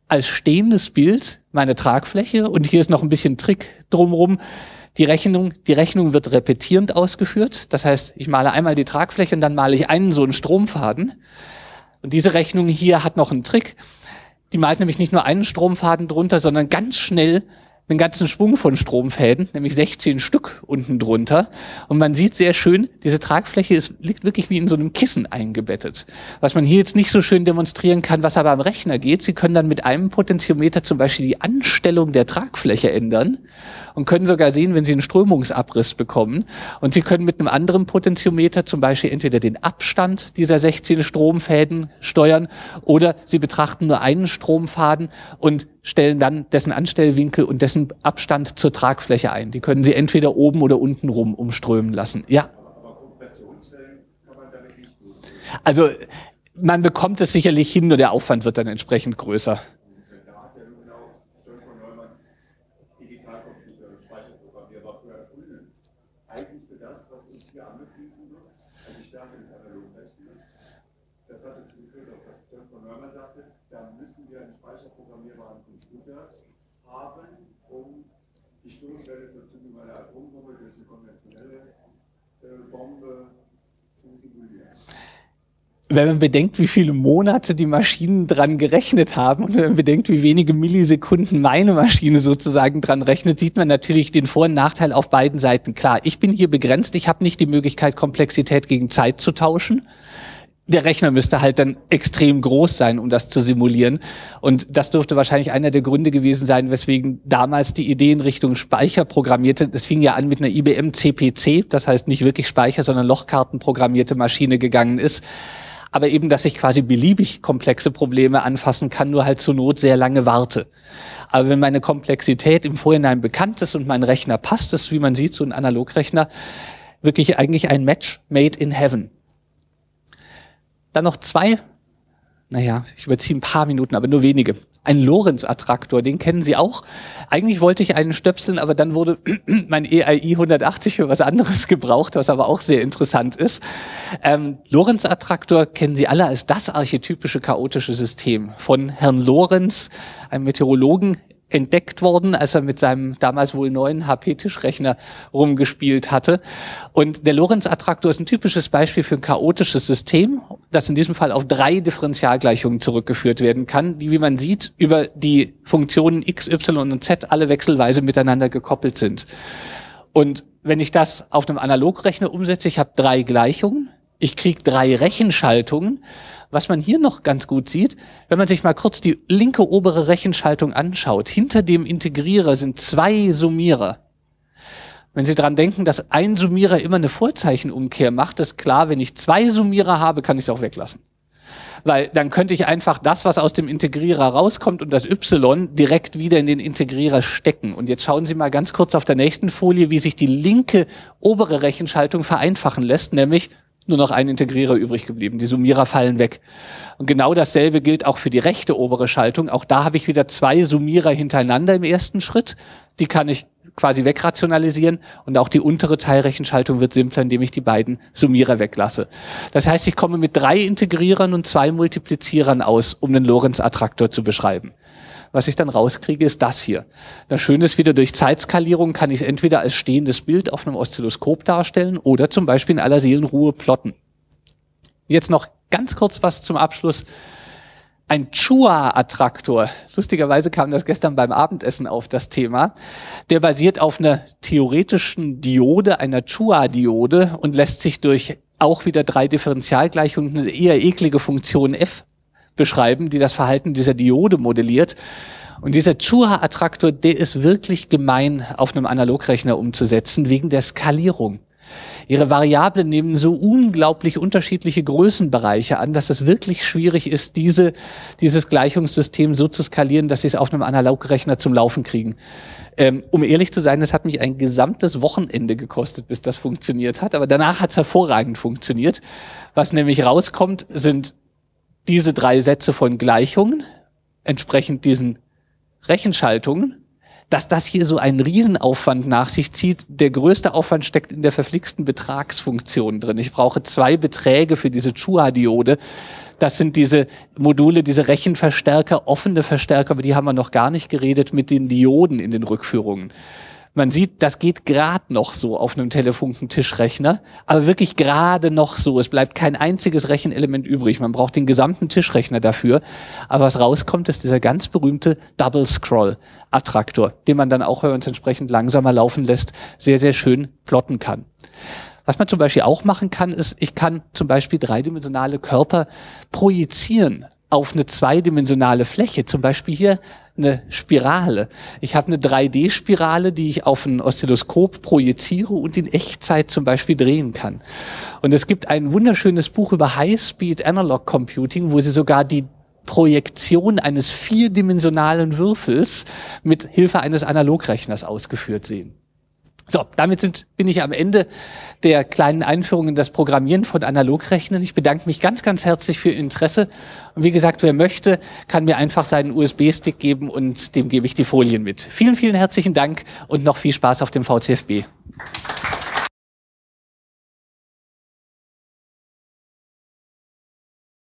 als stehendes Bild meine Tragfläche und hier ist noch ein bisschen Trick drumherum. Die Rechnung, die Rechnung wird repetierend ausgeführt. Das heißt, ich male einmal die Tragfläche und dann male ich einen so einen Stromfaden. Und diese Rechnung hier hat noch einen Trick. Die malt nämlich nicht nur einen Stromfaden drunter, sondern ganz schnell einen ganzen Schwung von Stromfäden, nämlich sechzehn Stück unten drunter. Und man sieht sehr schön, diese Tragfläche ist, liegt wirklich wie in so einem Kissen eingebettet. Was man hier jetzt nicht so schön demonstrieren kann, was aber am Rechner geht, Sie können dann mit einem Potentiometer zum Beispiel die Anstellung der Tragfläche ändern und können sogar sehen, wenn Sie einen Strömungsabriss bekommen. Und Sie können mit einem anderen Potentiometer zum Beispiel entweder den Abstand dieser sechzehn Stromfäden steuern oder Sie betrachten nur einen Stromfaden und stellen dann dessen Anstellwinkel und dessen Abstand zur Tragfläche ein. Die können Sie entweder oben oder unten rum umströmen lassen. Ja. Aber Kompressionswellen kann man damit nicht gut. Also man bekommt es sicherlich hin, nur der Aufwand wird dann entsprechend größer. Da hat ja nun genau John von Neumann Digitalcomputer und Speicherprogrammierer war früher erfunden. Eigentlich für das, was uns hier angepriesen wird, also die Stärke des Analogrechners. Das hat dazu geführt, dass John von Neumann sagte, da müssen wir einen speicherprogrammierbaren Computer haben, um die Stoßwelle zur Zündung einer Atombombe durch eine konventionelle äh, Bombe zu simulieren. Wenn man bedenkt, wie viele Monate die Maschinen dran gerechnet haben und wenn man bedenkt, wie wenige Millisekunden meine Maschine sozusagen dran rechnet, sieht man natürlich den Vor- und Nachteil auf beiden Seiten. Klar, ich bin hier begrenzt, ich habe nicht die Möglichkeit, Komplexität gegen Zeit zu tauschen. Der Rechner müsste halt dann extrem groß sein, um das zu simulieren. Und das dürfte wahrscheinlich einer der Gründe gewesen sein, weswegen damals die Idee in Richtung Speicher programmierte. Das fing ja an mit einer I B M C P C, das heißt nicht wirklich Speicher, sondern Lochkarten programmierte Maschine gegangen ist. Aber eben, dass ich quasi beliebig komplexe Probleme anfassen kann, nur halt zur Not sehr lange warte. Aber wenn meine Komplexität im Vorhinein bekannt ist und mein Rechner passt, ist, wie man sieht, so ein Analogrechner wirklich eigentlich ein Match made in heaven. Dann noch zwei, naja, ich überziehe ein paar Minuten, aber nur wenige. Ein Lorenz-Attraktor, den kennen Sie auch. Eigentlich wollte ich einen stöpseln, aber dann wurde mein E I I hundertachtzig für was anderes gebraucht, was aber auch sehr interessant ist. Ähm, Lorenz-Attraktor kennen Sie alle als das archetypische chaotische System von Herrn Lorenz, einem Meteorologen, entdeckt worden, als er mit seinem damals wohl neuen H P-Tischrechner rumgespielt hatte. Und der Lorenz-Attraktor ist ein typisches Beispiel für ein chaotisches System, das in diesem Fall auf drei Differentialgleichungen zurückgeführt werden kann, die, wie man sieht, über die Funktionen x, y und z alle wechselweise miteinander gekoppelt sind. Und wenn ich das auf einem Analogrechner umsetze, ich habe drei Gleichungen, ich kriege drei Rechenschaltungen. Was man hier noch ganz gut sieht, wenn man sich mal kurz die linke obere Rechenschaltung anschaut, hinter dem Integrierer sind zwei Summierer. Wenn Sie dran denken, dass ein Summierer immer eine Vorzeichenumkehr macht, ist klar, wenn ich zwei Summierer habe, kann ich es auch weglassen. Weil dann könnte ich einfach das, was aus dem Integrierer rauskommt und das Y direkt wieder in den Integrierer stecken. Und jetzt schauen Sie mal ganz kurz auf der nächsten Folie, wie sich die linke obere Rechenschaltung vereinfachen lässt, nämlich nur noch ein Integrierer übrig geblieben. Die Summierer fallen weg. Und genau dasselbe gilt auch für die rechte obere Schaltung. Auch da habe ich wieder zwei Summierer hintereinander im ersten Schritt. Die kann ich quasi wegrationalisieren. Und auch die untere Teilrechenschaltung wird simpler, indem ich die beiden Summierer weglasse. Das heißt, ich komme mit drei Integrierern und zwei Multiplizierern aus, um den Lorenz-Attraktor zu beschreiben. Was ich dann rauskriege, ist das hier. Das Schöne ist wieder, durch Zeitskalierung kann ich es entweder als stehendes Bild auf einem Oszilloskop darstellen oder zum Beispiel in aller Seelenruhe plotten. Jetzt noch ganz kurz was zum Abschluss. Ein Chua-Attraktor, lustigerweise kam das gestern beim Abendessen auf das Thema, der basiert auf einer theoretischen Diode, einer Chua-Diode und lässt sich durch auch wieder drei Differentialgleichungen, eine eher eklige Funktion f beschreiben, die das Verhalten dieser Diode modelliert. Und dieser Chua-Attraktor, der ist wirklich gemein auf einem Analogrechner umzusetzen, wegen der Skalierung. Ihre Variablen nehmen so unglaublich unterschiedliche Größenbereiche an, dass es wirklich schwierig ist, diese, dieses Gleichungssystem so zu skalieren, dass Sie es auf einem Analogrechner zum Laufen kriegen. Ähm, um ehrlich zu sein, das hat mich ein gesamtes Wochenende gekostet, bis das funktioniert hat. Aber danach hat es hervorragend funktioniert. Was nämlich rauskommt, sind diese drei Sätze von Gleichungen, entsprechend diesen Rechenschaltungen, dass das hier so einen Riesenaufwand nach sich zieht. Der größte Aufwand steckt in der verflixten Betragsfunktion drin. Ich brauche zwei Beträge für diese Chua-Diode. Das sind diese Module, diese Rechenverstärker, offene Verstärker, über die haben wir noch gar nicht geredet, mit den Dioden in den Rückführungen. Man sieht, das geht gerade noch so auf einem Telefunken-Tischrechner, aber wirklich gerade noch so. Es bleibt kein einziges Rechenelement übrig. Man braucht den gesamten Tischrechner dafür. Aber was rauskommt, ist dieser ganz berühmte Double-Scroll-Attraktor, den man dann auch, wenn man es entsprechend langsamer laufen lässt, sehr, sehr schön plotten kann. Was man zum Beispiel auch machen kann, ist, ich kann zum Beispiel dreidimensionale Körper projizieren auf eine zweidimensionale Fläche, zum Beispiel hier eine Spirale. Ich habe eine drei D-Spirale, die ich auf ein Oszilloskop projiziere und in Echtzeit zum Beispiel drehen kann. Und es gibt ein wunderschönes Buch über High-Speed Analog Computing, wo Sie sogar die Projektion eines vierdimensionalen Würfels mit Hilfe eines Analogrechners ausgeführt sehen. So, damit sind, bin ich am Ende der kleinen Einführung in das Programmieren von Analogrechnern. Ich bedanke mich ganz, ganz herzlich für Ihr Interesse. Und wie gesagt, wer möchte, kann mir einfach seinen U S B-Stick geben und dem gebe ich die Folien mit. Vielen, vielen herzlichen Dank und noch viel Spaß auf dem V C F B.